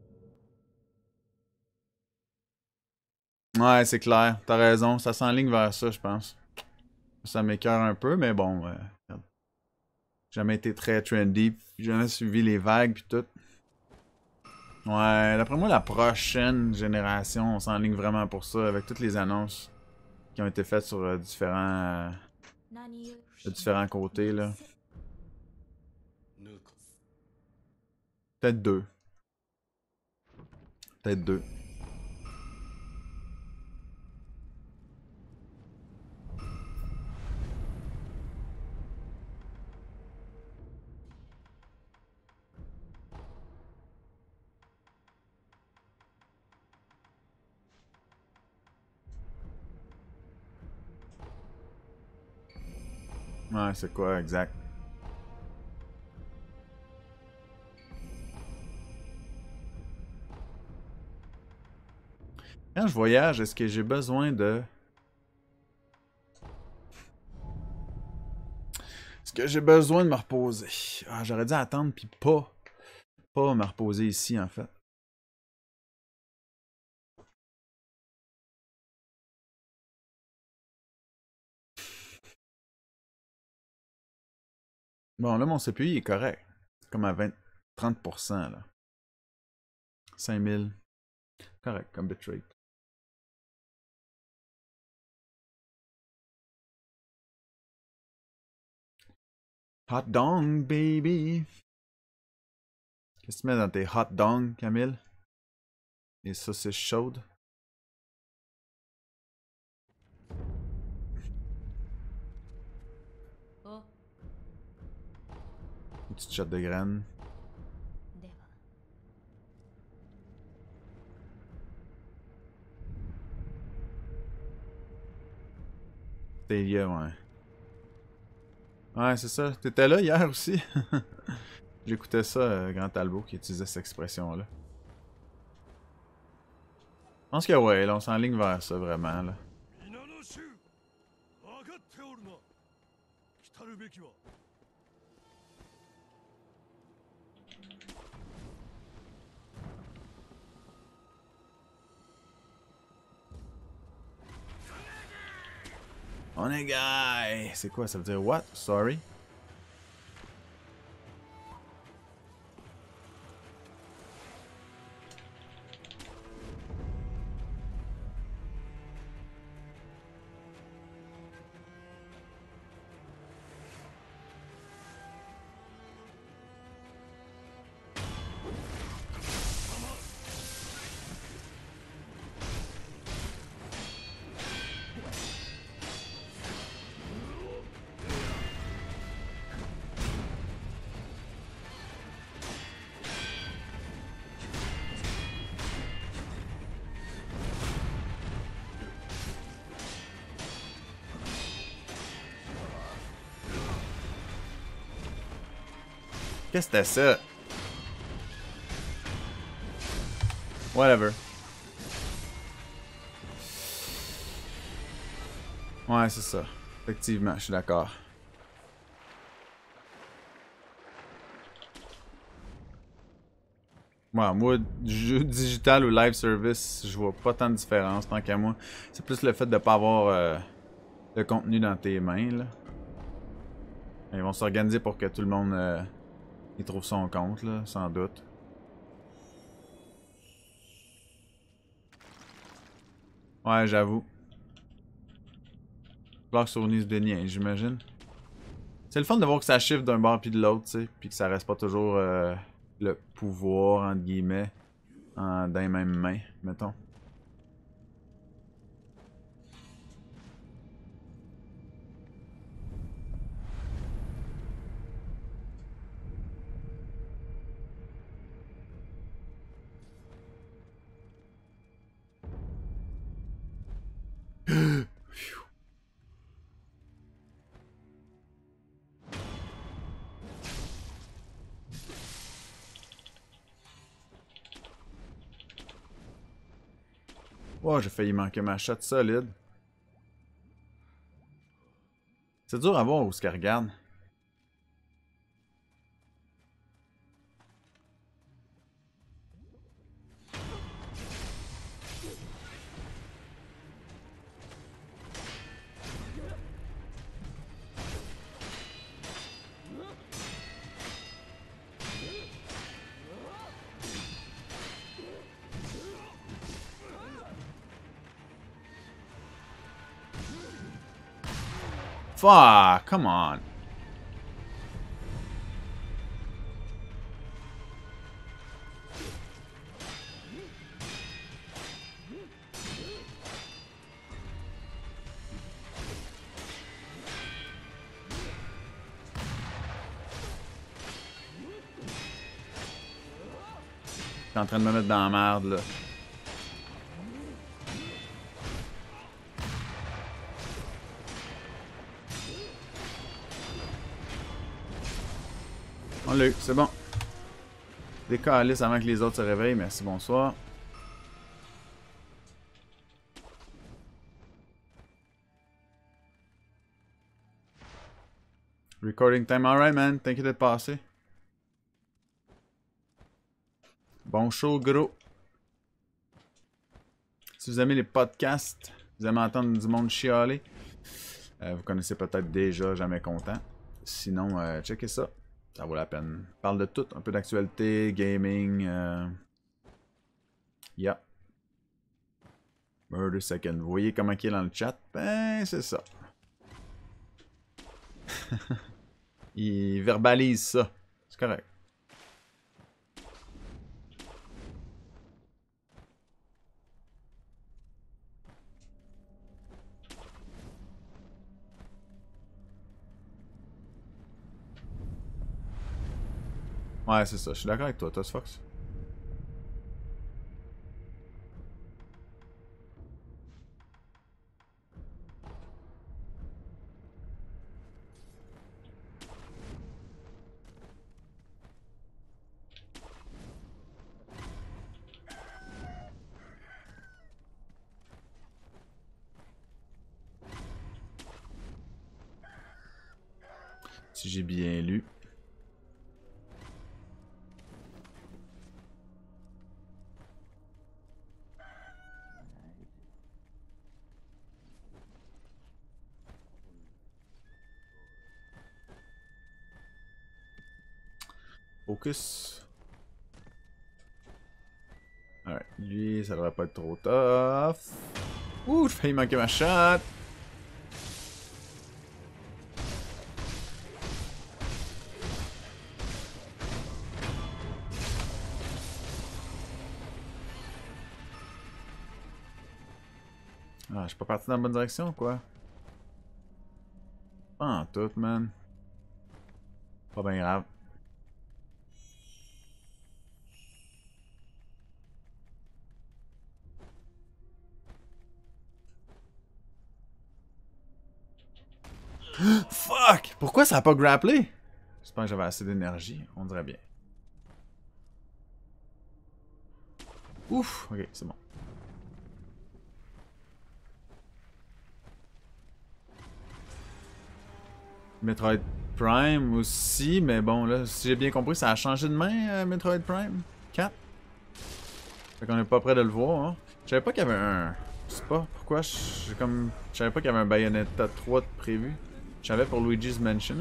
Ouais, c'est clair. T'as raison. Ça s'enligne vers ça, je pense. Ça m'écœure un peu, mais bon. Euh, jamais été très trendy. Jamais suivi les vagues pis tout. Ouais, d'après moi, la prochaine génération, on s'enligne vraiment pour ça, avec toutes les annonces qui ont été faites sur euh, différents, euh, de différents côtés, là. Peut-être deux. Peut-être deux. Ouais, c'est quoi, exact. Quand je voyage, est-ce que j'ai besoin de... Est-ce que j'ai besoin de me reposer? Ah, j'aurais dû attendre puis pas, pas me reposer ici, en fait. Bon, là, mon C P U, il est correct. Comme à vingt, trente pour cent, là. cinq mille. Correct, comme bitrate. Hot dog, baby. Qu'est-ce que tu mets dans tes hot dogs, Camille? Les saucisses chaudes. Oh. Une petite shot de graines. Télia, ouais. Ouais, c'est ça. T'étais là hier aussi? J'écoutais ça, euh, Grand Talbot, qui utilisait cette expression-là. Je pense que ouais, là, on s'enligne vers ça, vraiment, là. Onegai! C'est quoi, ça veut dire what? Sorry? Qu'est-ce que c'était ça? Whatever. Ouais, c'est ça. Effectivement, je suis d'accord. Ouais, moi, jeu digital ou live service, je vois pas tant de différence tant qu'à moi. C'est plus le fait de pas avoir euh, le contenu dans tes mains, là. Ils vont s'organiser pour que tout le monde euh, y trouve son compte, là, sans doute. Ouais, j'avoue. Block sur Nice de Nien, j'imagine. C'est le fun de voir que ça chiffre d'un bord puis de l'autre, tu sais, puis que ça reste pas toujours euh, le pouvoir, entre guillemets, en, dans les mêmes mains, mettons. Oh, j'ai failli manquer ma shot solide. C'est dur à voir où ce qu'elle regarde. Fuck, come on. T'es en train de me mettre dans la merde, là. On l'a eu, c'est bon. Décalisse avant que les autres se réveillent. Merci, bonsoir. Recording time, alright, man. T'inquiète d'être passé. Bon show, gros. Si vous aimez les podcasts, vous aimez entendre du monde chialer, euh, vous connaissez peut-être déjà Jamais Content. Sinon, euh, checkez ça. Ça vaut la peine. On parle de tout. Un peu d'actualité, gaming. Euh... Yeah. Murder Second. Vous voyez comment il est dans le chat? Ben, c'est ça. il verbalise ça. C'est correct. Ouais, c'est ça. Je suis d'accord avec toi, Toss Fox. Si j'ai bien lu. Focus. Alright, lui, ça devrait pas être trop tough. Ouh, j'ai failli manquer ma shot. Ah, je suis pas parti dans la bonne direction, quoi. Pas en tout, man. Pas bien grave. Fuck! Pourquoi ça a pas grapplé? J'espère que j'avais assez d'énergie. On dirait bien. Ouf! Ok, c'est bon. Metroid Prime aussi, mais bon, là, si j'ai bien compris, ça a changé de main, euh, Metroid Prime quatre. Fait qu'on est pas près de le voir, hein. Je savais pas qu'il y avait un... Je sais pas pourquoi, j'ai comme... Je savais pas qu'il y avait un Bayonetta trois de prévu. Je savais pour Luigi's Mansion.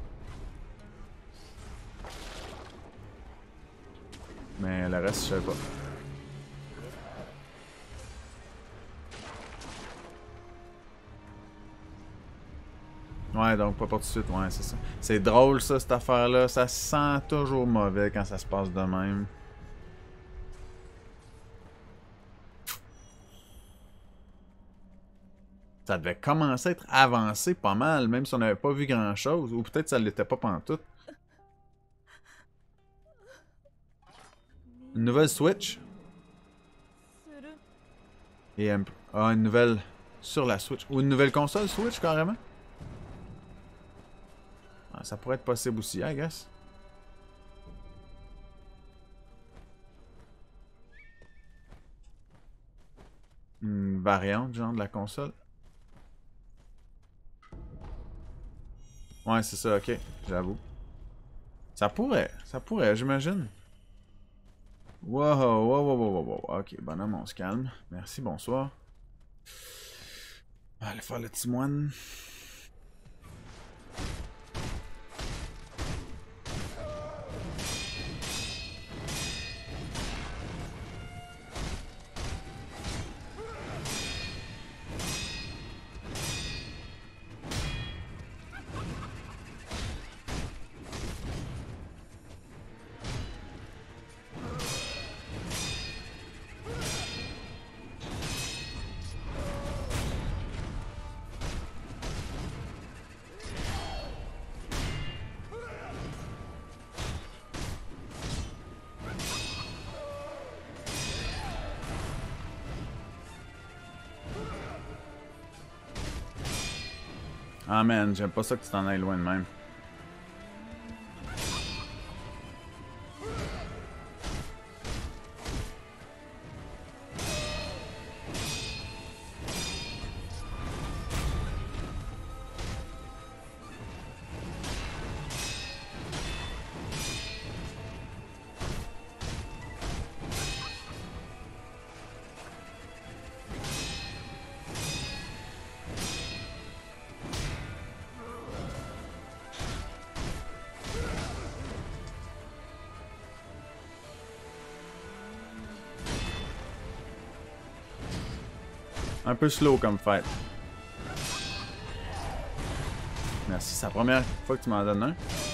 Mais le reste, je savais pas. Ouais, donc pas pour tout de suite, ouais, c'est ça. C'est drôle, ça, cette affaire-là. Ça sent toujours mauvais quand ça se passe de même. Ça devait commencer à être avancé pas mal, même si on n'avait pas vu grand-chose. Ou peut-être ça l'était pas pantoute. Une nouvelle Switch. Et un... ah, une nouvelle sur la Switch. Ou une nouvelle console Switch, carrément. Ah, ça pourrait être possible aussi, I guess. Une variante, genre, de la console. Ouais, c'est ça, ok. J'avoue. Ça pourrait, ça pourrait, j'imagine. Wow, wow, wow, wow, wow, wow. Ok, bonhomme, on se calme. Merci, bonsoir. On va aller faire le petit moine. Ah man, j'aime pas ça que tu t'en ailles loin de même. Un peu slow comme fight. Merci, c'est la première fois que tu m'en donnes un.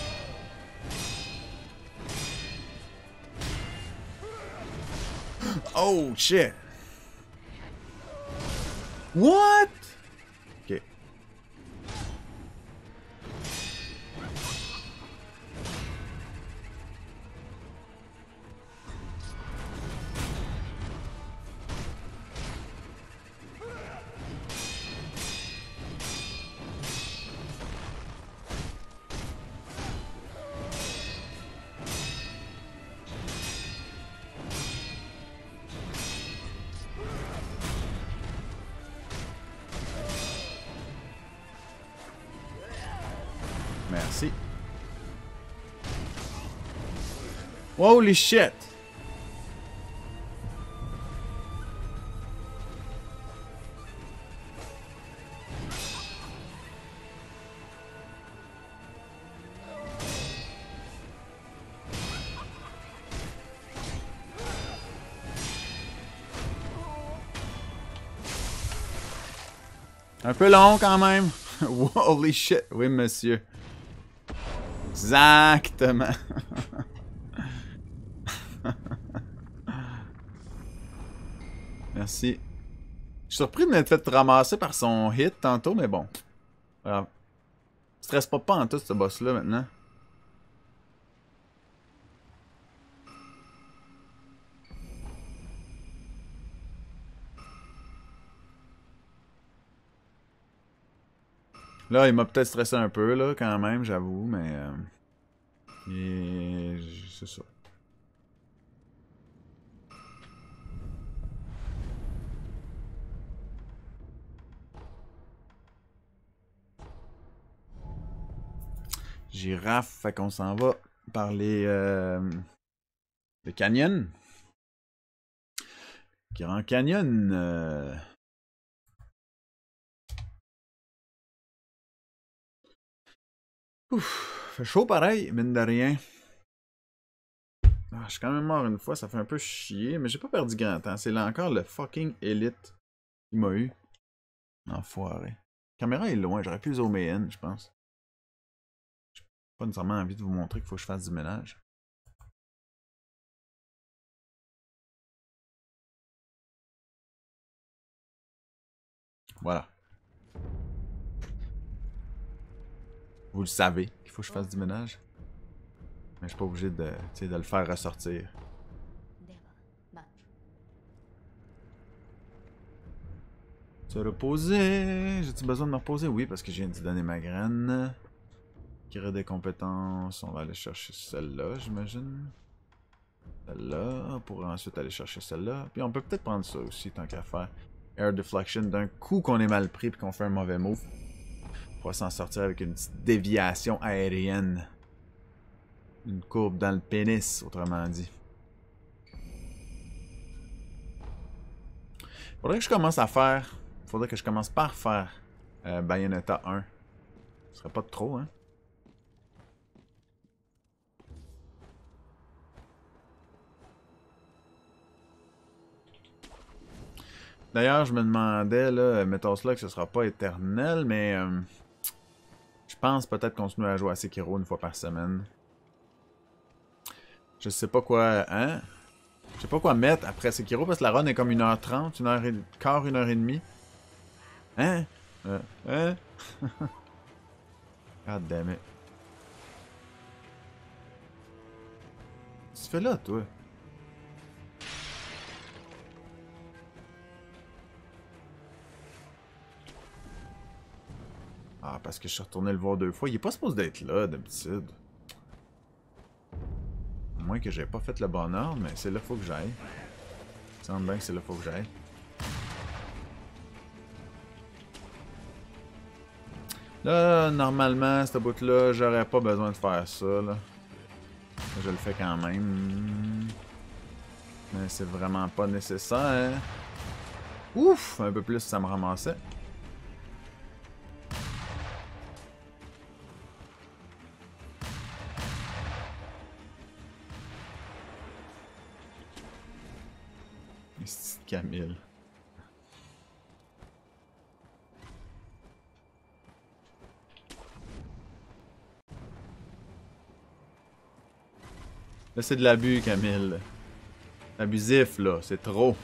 Oh shit! What? Ok. Merci. Holy shit! Un peu long quand même. Holy shit. Oui, monsieur. Exactement. Merci. Je suis surpris de m'être fait ramasser par son hit tantôt, mais bon. Bravo. Stresse pas pas en tout ce boss-là maintenant. Là, il m'a peut-être stressé un peu, là, quand même, j'avoue, mais... Euh... Et... C'est ça. Girafe, fait qu'on s'en va par les... Euh... Le canyon. Grand Canyon. Euh... Ouf, fait chaud pareil, mine de rien. Ah, je suis quand même mort une fois, ça fait un peu chier, mais j'ai pas perdu grand temps. C'est là encore le fucking Elite qui m'a eu. Enfoiré. La caméra est loin, j'aurais pu zoomer in, je pense. J'ai pas nécessairement envie de vous montrer qu'il faut que je fasse du ménage. Voilà. Vous le savez qu'il faut que je fasse du ménage. Mais je suis pas obligé de, de le faire ressortir. Se reposer. J'ai-tu besoin de me reposer? Oui, parce que je viens de donner ma graine. Acquérir des compétences. On va aller chercher celle-là, j'imagine. Celle-là. Pour ensuite aller chercher celle-là. Puis on peut peut-être prendre ça aussi, tant qu'à faire. Air Deflection. D'un coup qu'on est mal pris et qu'on fait un mauvais move. On va s'en sortir avec une petite déviation aérienne. Une courbe dans le pénis, autrement dit. Faudrait que je commence à faire... Faudrait que je commence par faire euh, Bayonetta un. Ce serait pas de trop, hein? D'ailleurs, je me demandais, là, Metal Slug, ce sera pas éternel, mais... Euh, je pense peut-être continuer à jouer à Sekiro une fois par semaine. Je sais pas quoi... Hein? Je sais pas quoi mettre après Sekiro, parce que la run est comme une heure trente, une heure et quart, une heure et demie. Hein? Euh, hein? God damn it. Qu'est-ce que tu fais là, toi? Ah, parce que je suis retourné le voir deux fois. Il est pas supposé d'être là, d'habitude. À moins que j'ai pas fait le bon ordre, mais c'est là qu'il faut que j'aille. Il semble bien que c'est là qu'il faut que j'aille. Là, normalement, cette bout-là, j'aurais pas besoin de faire ça, là. Je le fais quand même. Mais c'est vraiment pas nécessaire. Ouf! Un peu plus, ça me ramassait. C'est Camille. Là, c'est de l'abus, Camille. Abusif, là. C'est trop.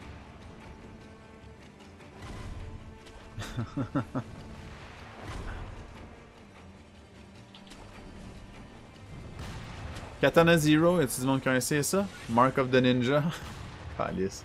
Katana Zero, y'a-tu du monde qui a essayé ça? Mark of the Ninja? Palice.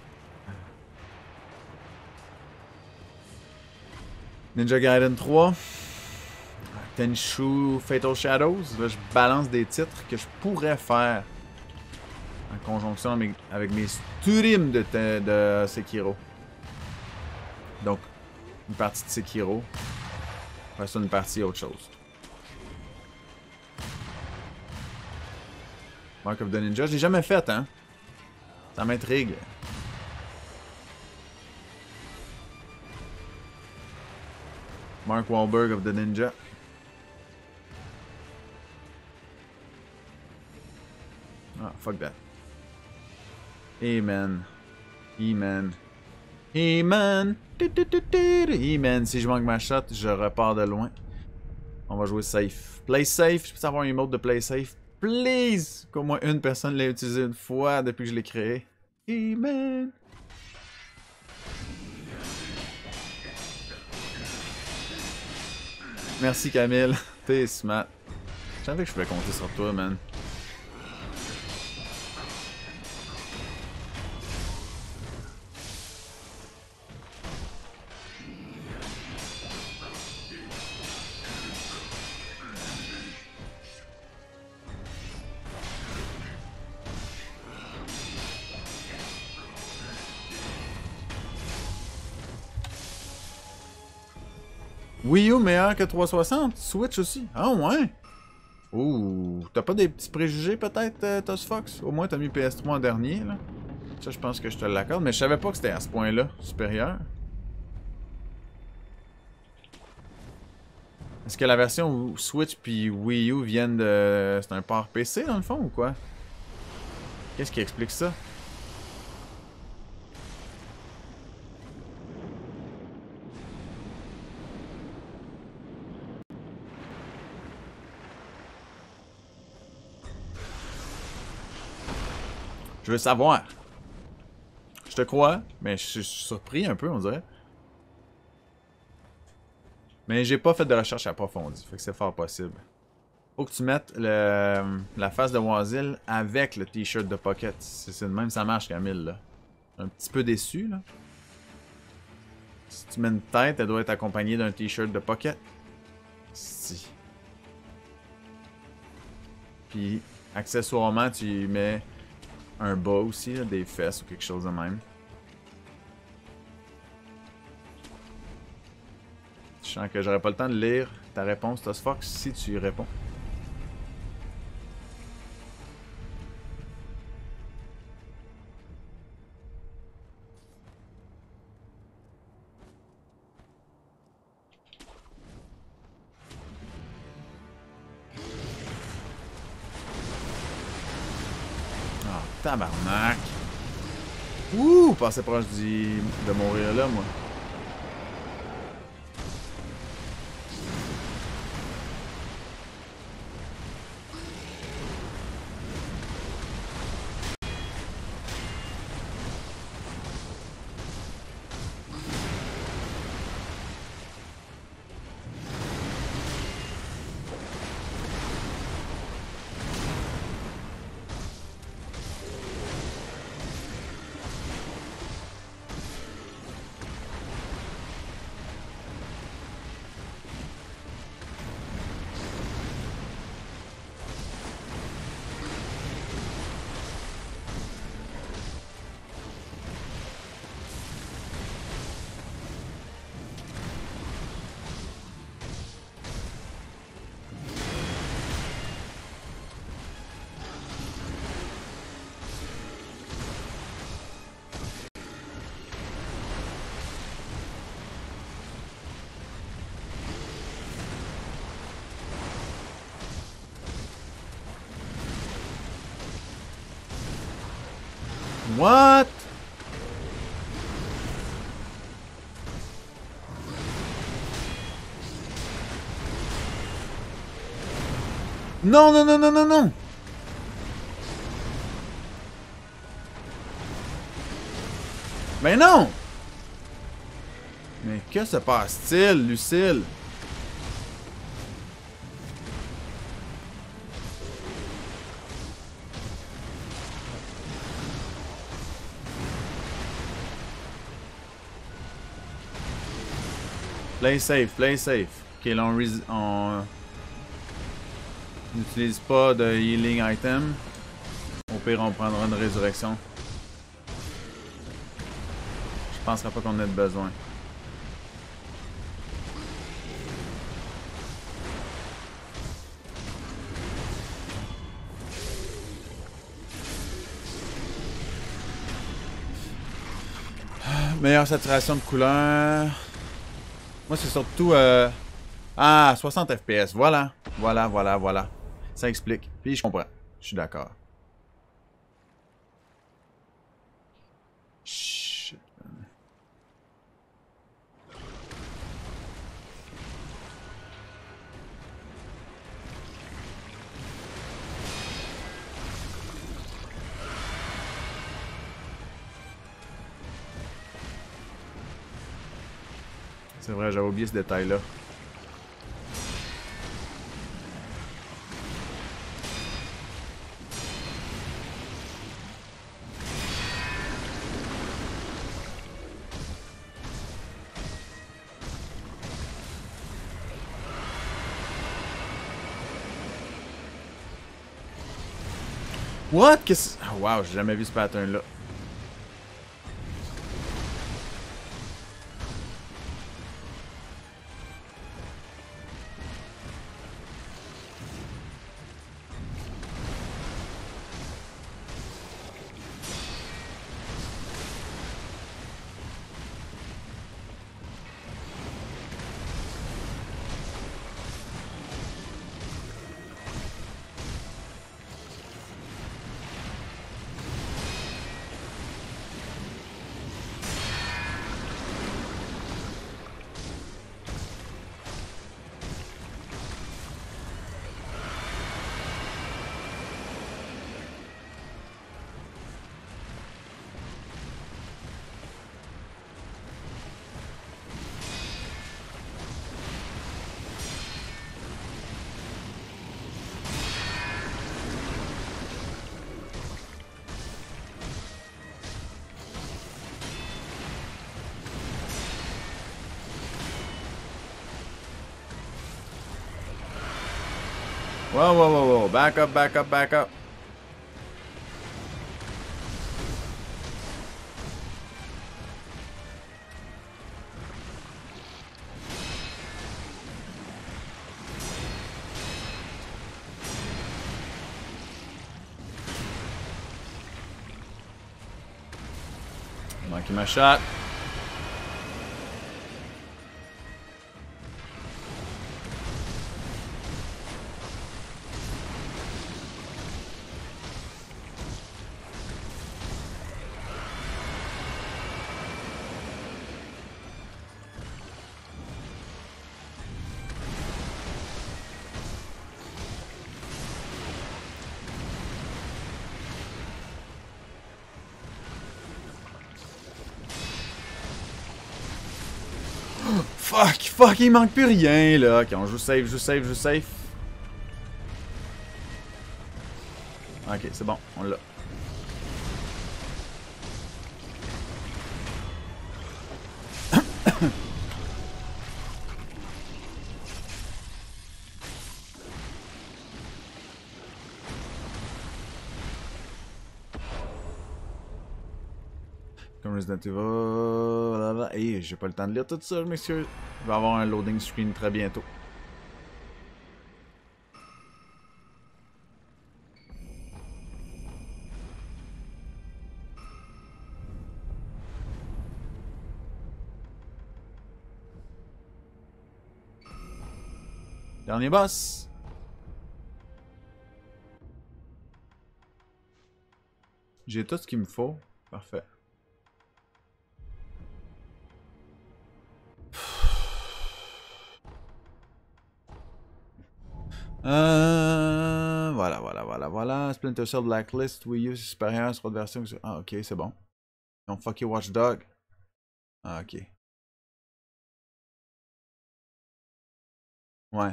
Ninja Gaiden trois. Tenchu Fatal Shadows. Là, je balance des titres que je pourrais faire en conjonction avec, avec mes streams de, de Sekiro. Donc, une partie de Sekiro. Après ça, une partie autre chose. Mark of the Ninja, je l'ai jamais fait, hein. Ça m'intrigue. Mark Wahlberg of the Ninja. Ah, fuck that. Amen. Amen. Amen. Amen. Si je manque ma shot, je repars de loin. On va jouer safe. Play safe. Je peux savoir un emote de play safe. Please! Qu'au moins une personne l'ait utilisé une fois depuis que je l'ai créé. Amen. Merci Camille. T'es smart. Je savais que je pouvais compter sur toi, man. Wii U meilleur que trois cent soixante? Switch aussi? Ah ouais? Ouh, t'as pas des petits préjugés peut-être, euh, Toss Fox? Au moins t'as mis P S trois en dernier, là. Ça, je pense que je te l'accorde, mais je savais pas que c'était à ce point-là, supérieur. Est-ce que la version Switch puis Wii U viennent de... C'est un port P C dans le fond ou quoi? Qu'est-ce qui explique ça? Je veux savoir. Je te crois, mais je suis surpris un peu, on dirait. Mais j'ai pas fait de recherche approfondie, fait que c'est fort possible. Faut que tu mettes le, la face de Wazil avec le t-shirt de Pocket. C'est de même, ça marche, Camille, là. Un petit peu déçu, là. Si tu mets une tête, elle doit être accompagnée d'un t-shirt de Pocket. Si. Puis, accessoirement, tu mets un bas aussi, là, des fesses ou quelque chose de même. Je sens que j'aurais pas le temps de lire ta réponse, Toss Fox, si tu y réponds. Ah, tabarnak! Ouh, passé proche du... de mourir là, moi. What? Non, non, non, non, non, non! Mais non! Mais que se passe-t-il, Lucille? Play safe, play safe. Ok, là on, on... n'utilise pas de healing item. Au pire, on prendra une résurrection. Je penserais pas qu'on ait besoin. Meilleure saturation de couleur. Moi, c'est surtout... Euh... Ah, soixante F P S. Voilà. Voilà, voilà, voilà. Ça explique. Puis je comprends. Je suis d'accord. Shit. C'est vrai, j'avais oublié ce détail-là. What? Qu'est-ce... Oh, wow, j'ai jamais vu ce pattern-là. Whoa, whoa, whoa, whoa. Back up, back up, back up. Manqué ma shot. Fuck, fuck, il manque plus rien là. Ok, on joue safe, joue safe, joue safe. Ok, c'est bon, on l'a. Comme Resident Evil. Hey, j'ai pas le temps de lire tout ça, je m'excuse. Je vais avoir un loading screen très bientôt. Dernier boss. J'ai tout ce qu'il me faut. Parfait. Euh, voilà, voilà, voilà, voilà. Splinter Cell Blacklist, Wii U supérieur, sur votre version. Ah, ok, c'est bon. Ils ont fucké Watchdog. Ah, ok. Ouais.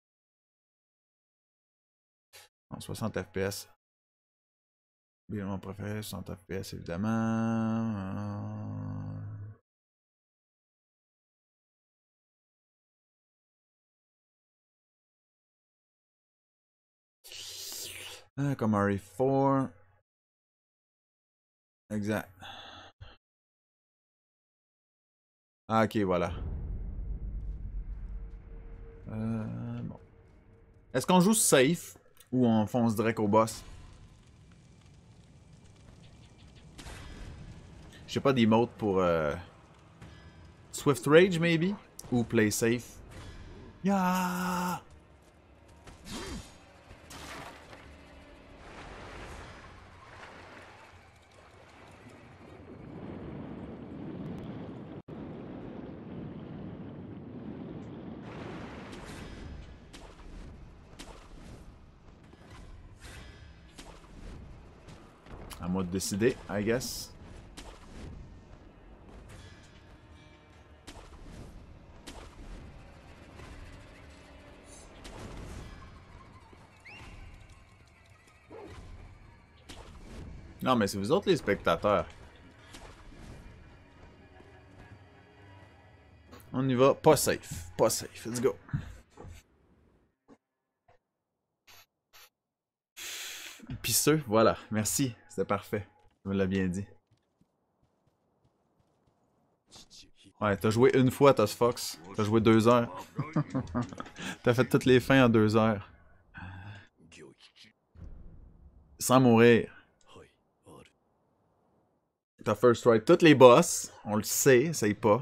En soixante F P S. Bien, mon préféré, soixante F P S, évidemment. Euh, comme R E quatre. Exact. Ah, ok, voilà. Euh, bon. Est-ce qu'on joue safe ou on fonce direct au boss? Je sais pas d'emote pour euh, Swift Rage, maybe? Ou Play Safe? Yeah! À moi de décider, I guess. Non, mais c'est vous autres les spectateurs. On y va. Pas safe. Pas safe. Let's go. Pisseux, voilà. Merci. C'était parfait. Tu me l'as bien dit. Ouais, t'as joué une fois, Toss Fox. T'as joué deux heures. T'as fait toutes les fins en deux heures. Sans mourir. T'as first strike toutes les boss. On le sait, essaye pas.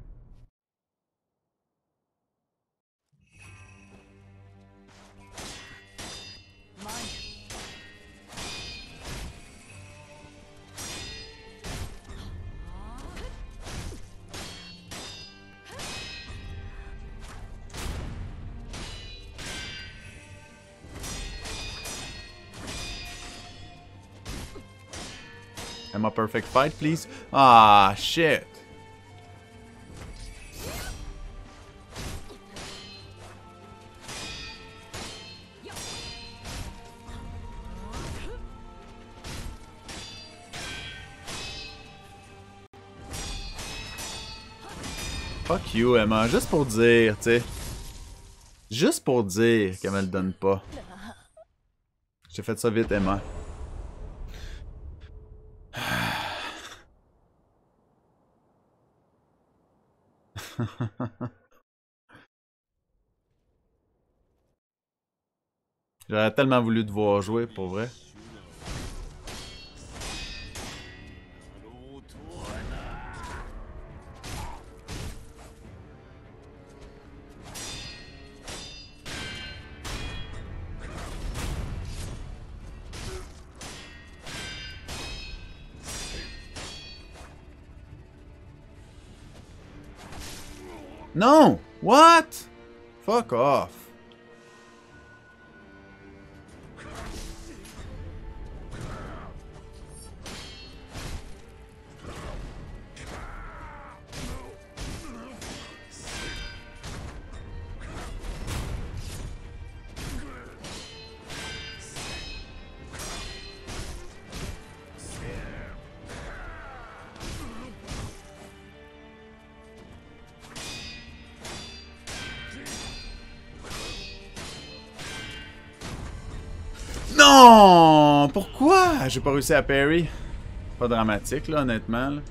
Am I perfect fight, please? Ah, shit. Fuck you, Emma. Juste pour dire, tu sais. Juste pour dire qu'elle me le donne pas. J'ai fait ça vite, Emma. J'aurais tellement voulu te voir jouer, pour vrai. Non! What? Fuck off. Non! Pourquoi? J'ai pas réussi à parry. Pas dramatique, là, honnêtement. Là.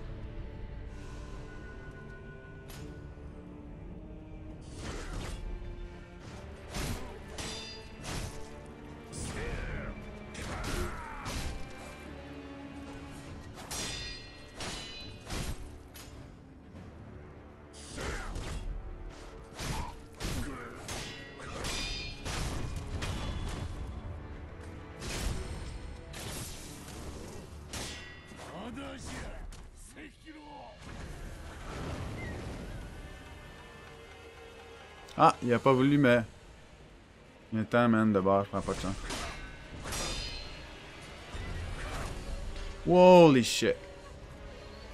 Ah, il a pas voulu, mais... Il y a temps, man, de bord, je prends pas de chance. Holy shit.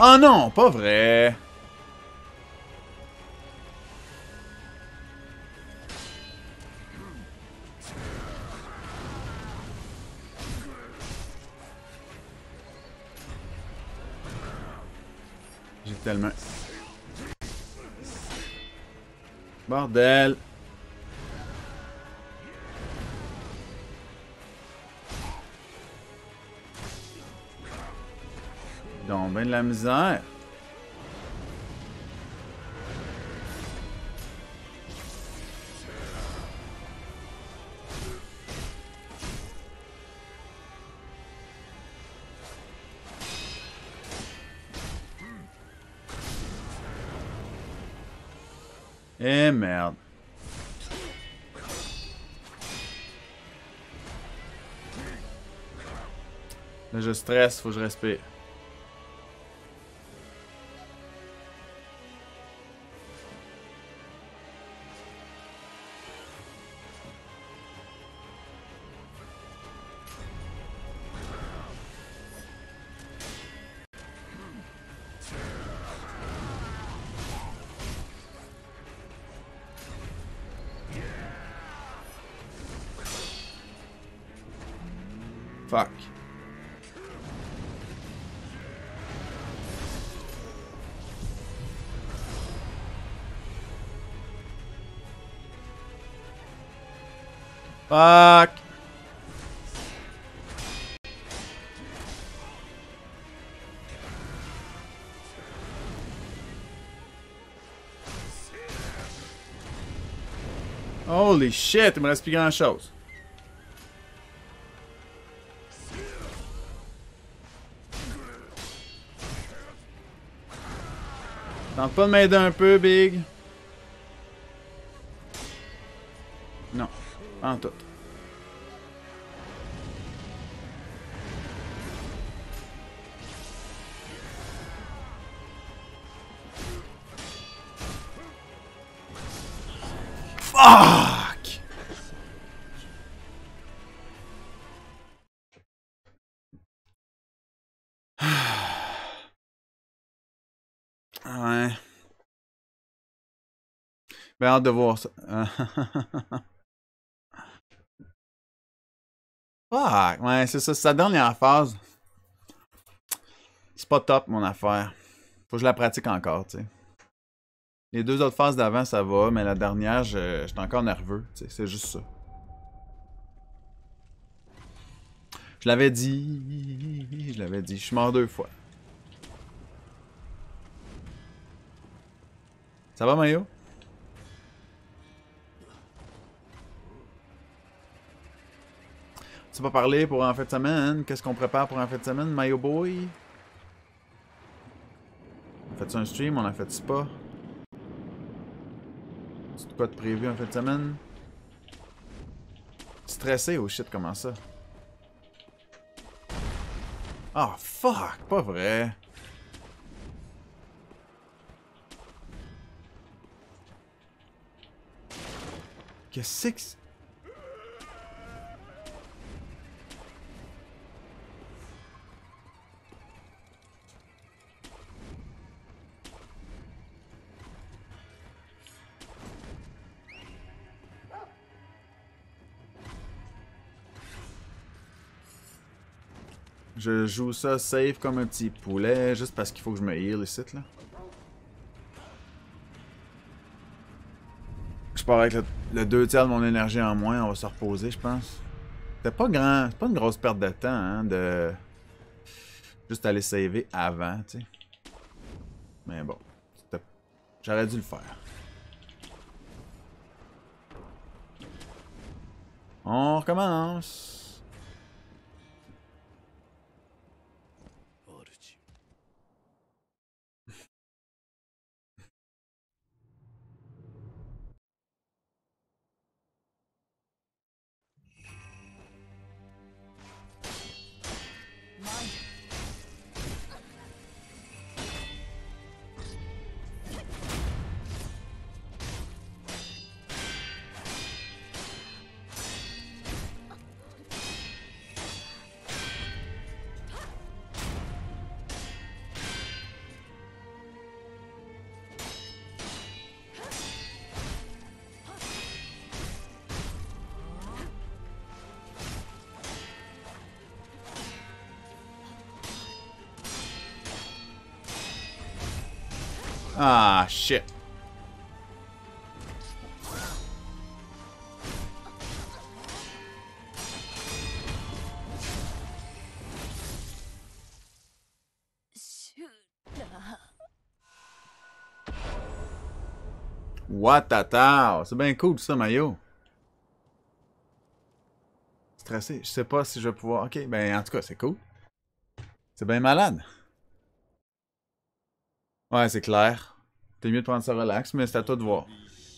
Oh non, pas vrai! J'ai tellement... Bordel! Donc, ben de la misère. Eh merde. Là, je stresse, faut que je respire. Fuck. Fuck. Holy shit, il me reste plus grand chose. Tente pas de m'aider un peu, Big? Non, pas en tout. Fuck! Ouais. Ben, hâte de voir ça. Fuck! Ouais, c'est ça, c'est sa dernière phase. C'est pas top, mon affaire. Faut que je la pratique encore, tu sais. Les deux autres phases d'avant, ça va, mais la dernière, je j'étais encore nerveux, tu sais, c'est juste ça. Je l'avais dit, je l'avais dit, je suis mort deux fois. Ça va, Mayo? Tu vas parler pour en fin de semaine? Qu'est-ce qu'on prépare pour en fin de semaine, Mayo Boy? On a fait un stream, on a fait spa. C'est quoi de prévu en fin de semaine? Stressé? Oh shit, comment ça? Ah, oh, fuck! Pas vrai! Qu'est-ce que c'est? Je joue ça safe comme un petit poulet, juste parce qu'il faut que je me heal ici, là. Je pars avec le, le deux tiers de mon énergie en moins, on va se reposer, je pense. C'était pas grand, c'est pas une grosse perte de temps, hein, de juste aller saver avant, tu sais. Mais bon, j'aurais dû le faire. On recommence. Ah, shit. Watata! C'est bien cool ça, Mayo. Stressé. Je sais pas si je vais pouvoir... Ok, ben en tout cas, c'est cool. C'est bien malade. Ouais, c'est clair. T'es mieux de prendre ça relax, mais c'est à toi de voir.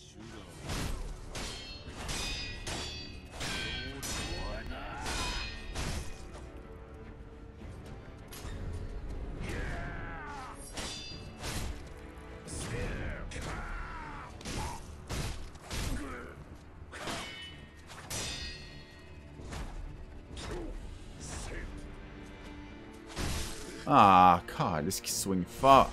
Ah, God, est-ce qu'il swing fort?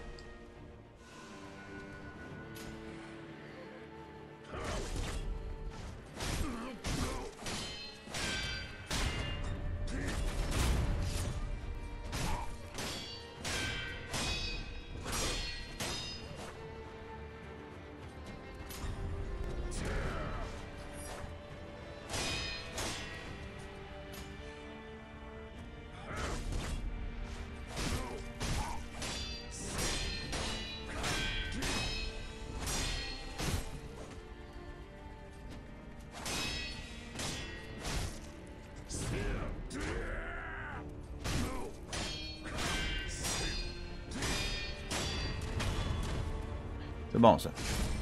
C'est bon, ça.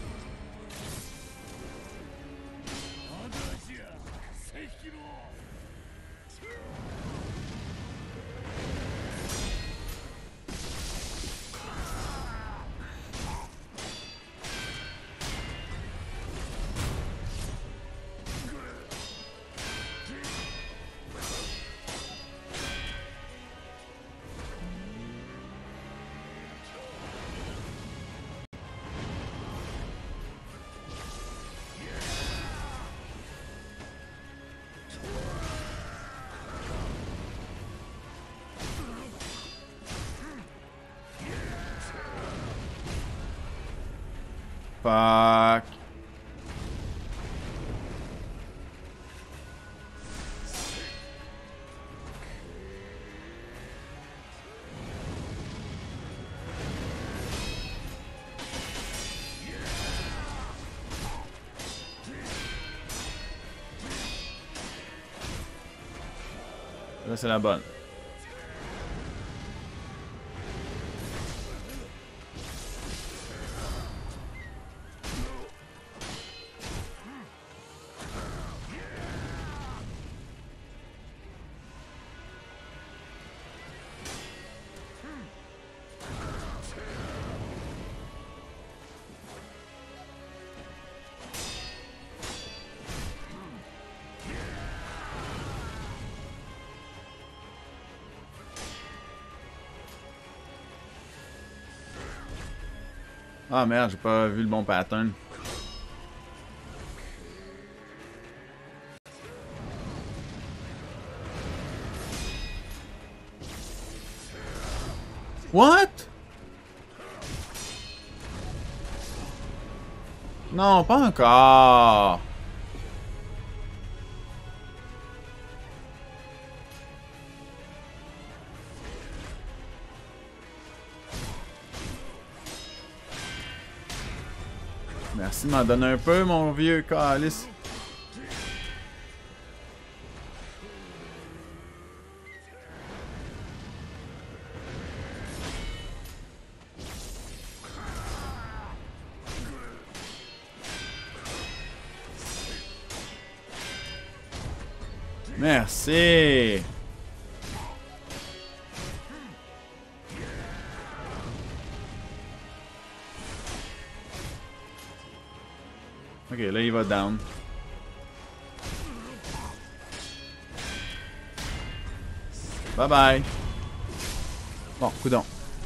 Fuck. Là, c'est la bonne. Ah merde, j'ai pas vu le bon pattern. What? Non, pas encore. Merci de m'en donner un peu, mon vieux calice. Merci. Ok, là il va down. Bye bye. Bon, coudonc.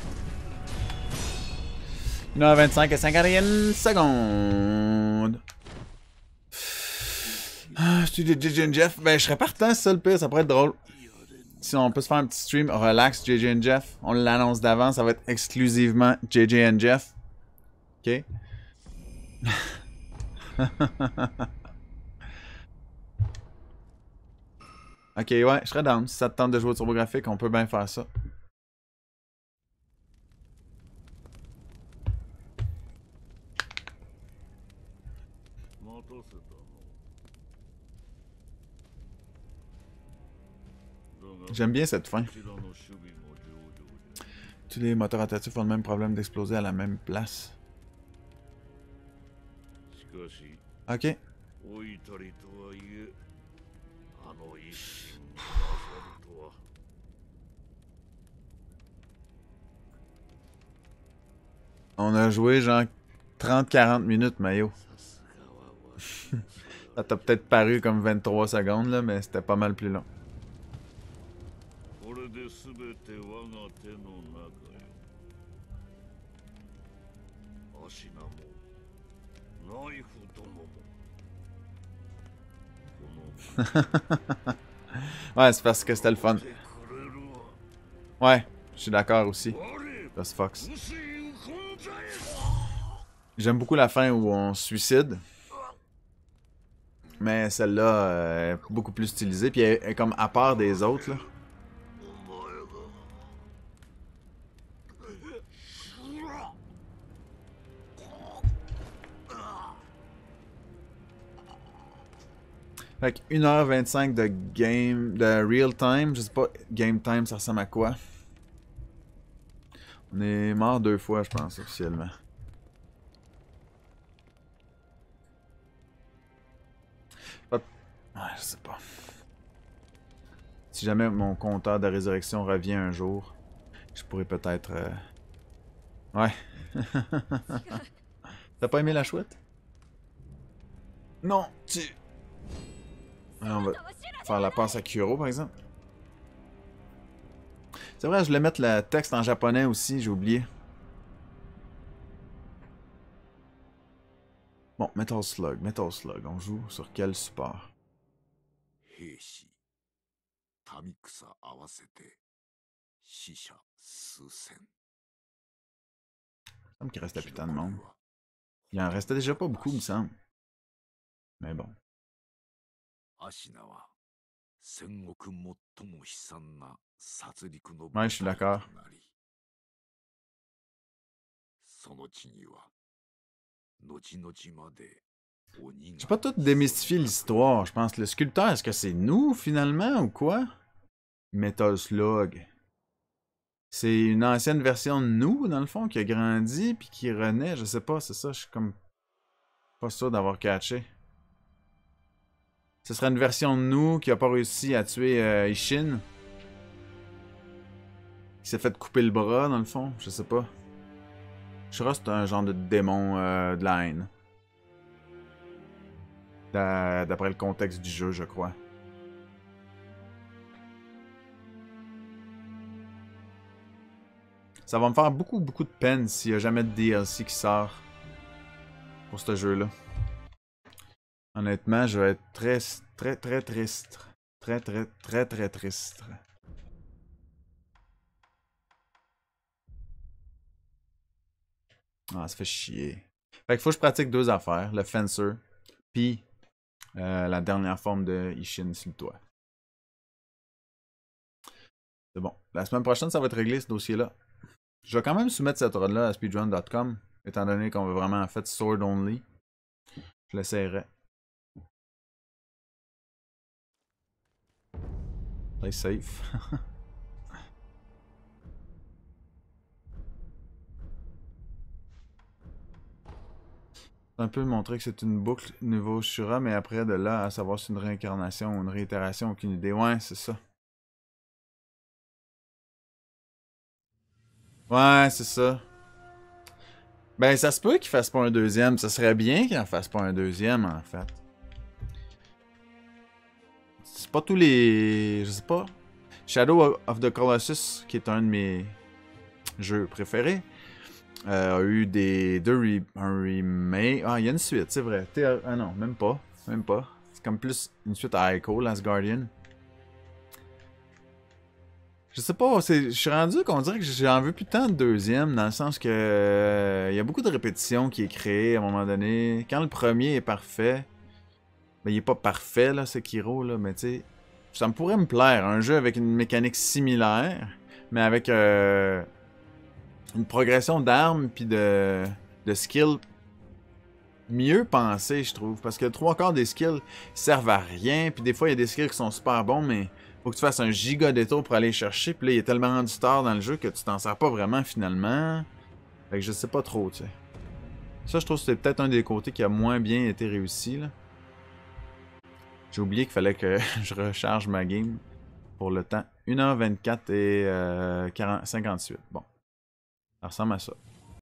une heure vingt-cinq et cinquante et une secondes. Ah, studio J J and Jeff. Ben, je serais partant, c'est ça le pire, ça pourrait être drôle. Si on peut se faire un petit stream relax J J and Jeff, on l'annonce d'avance, ça va être exclusivement J J and Jeff. Ok. Ok, ouais, je serais down. Si ça te tente de jouer au TurboGrafx, on peut bien faire ça. J'aime bien cette fin. Tous les moteurs rotatifs ont le même problème d'exploser à la même place. Ok. On a joué genre trente à quarante minutes, Mayo. Ça t'a peut-être paru comme vingt-trois secondes, là, mais c'était pas mal plus long. Ouais, c'est parce que c'était le fun. Ouais, je suis d'accord aussi. Just Fox. J'aime beaucoup la fin où on se suicide. Mais celle-là est beaucoup plus stylisée. Puis elle est comme à part des autres, là. Fait que une heure vingt-cinq de game, de real time. Je sais pas, game time, ça ressemble à quoi? On est mort deux fois, je pense, officiellement. Hop. Ouais, je sais pas. Si jamais mon compteur de résurrection revient un jour, je pourrais peut-être... Euh... Ouais. T'as pas aimé la chouette? Non, tu... Alors, on va faire la passe à Kuro, par exemple. C'est vrai, je voulais mettre le texte en japonais aussi, j'ai oublié. Bon, Metal Slug, Metal Slug, on joue sur quel support? Il me semble qu'il restait putain de monde. Il en restait déjà pas beaucoup, il me semble. Mais bon. Ouais, je suis d'accord. J'ai pas tout démystifié l'histoire, je pense. Le sculpteur, est-ce que c'est nous, finalement, ou quoi? Metal Slug. C'est une ancienne version de nous, dans le fond, qui a grandi, puis qui renaît, je sais pas, c'est ça, je suis comme... pas sûr d'avoir catché. Ce serait une version de nous qui a pas réussi à tuer euh, Ishin. Qui s'est fait couper le bras, dans le fond, je sais pas. Shura, c'est un genre de démon euh, de la haine. D'après le contexte du jeu, je crois. Ça va me faire beaucoup, beaucoup de peine s'il n'y a jamais de D L C qui sort pour ce jeu-là. Honnêtement, je vais être très, très, très triste. Très, très, très, très triste. Ah, ça fait chier. Fait qu'il faut que je pratique deux affaires. Le Fencer, puis euh, la dernière forme de Ishin sur le toit. C'est bon. La semaine prochaine, ça va être réglé, ce dossier-là. Je vais quand même soumettre cette run-là à speedrun point com, étant donné qu'on veut vraiment en fait sword only. Je l'essayerai. Play safe. Un peu montrer que c'est une boucle niveau Shura, mais après de là à savoir si c'est une réincarnation ou une réitération, aucune idée. Ouais, c'est ça. Ouais, c'est ça. Ben, ça se peut qu'il fasse pas un deuxième. Ça serait bien qu'il en fasse pas un deuxième, en fait. C'est pas tous les... Je sais pas. Shadow of the Colossus, qui est un de mes jeux préférés, euh, a eu des deux re un remake. Ah, il y a une suite, c'est vrai. Ah non, même pas. Même pas. C'est comme plus une suite à Ico, Last Guardian. Je sais pas, c'est- je suis rendu qu'on dirait que j'en veux plus tant de deuxième, dans le sens que euh, il y a beaucoup de répétitions qui est créée à un moment donné. Quand le premier est parfait, ben il est pas parfait là, Sekiro là, mais tu sais, ça me pourrait me plaire un jeu avec une mécanique similaire, mais avec euh, une progression d'armes puis de de skills mieux pensée, je trouve. Parce que trois quarts des skills servent à rien. Puis des fois, il y a des skills qui sont super bons, mais faut que tu fasses un giga détour pour aller les chercher. Puis là, il est tellement rendu tard dans le jeu que tu t'en sers pas vraiment finalement. Fait que je sais pas trop, tu sais. Ça, je trouve que c'est peut-être un des côtés qui a moins bien été réussi, là. J'ai oublié qu'il fallait que je recharge ma game pour le temps. une heure vingt-quatre et euh, quarante, cinquante-huit. Bon. Ça ressemble à ça.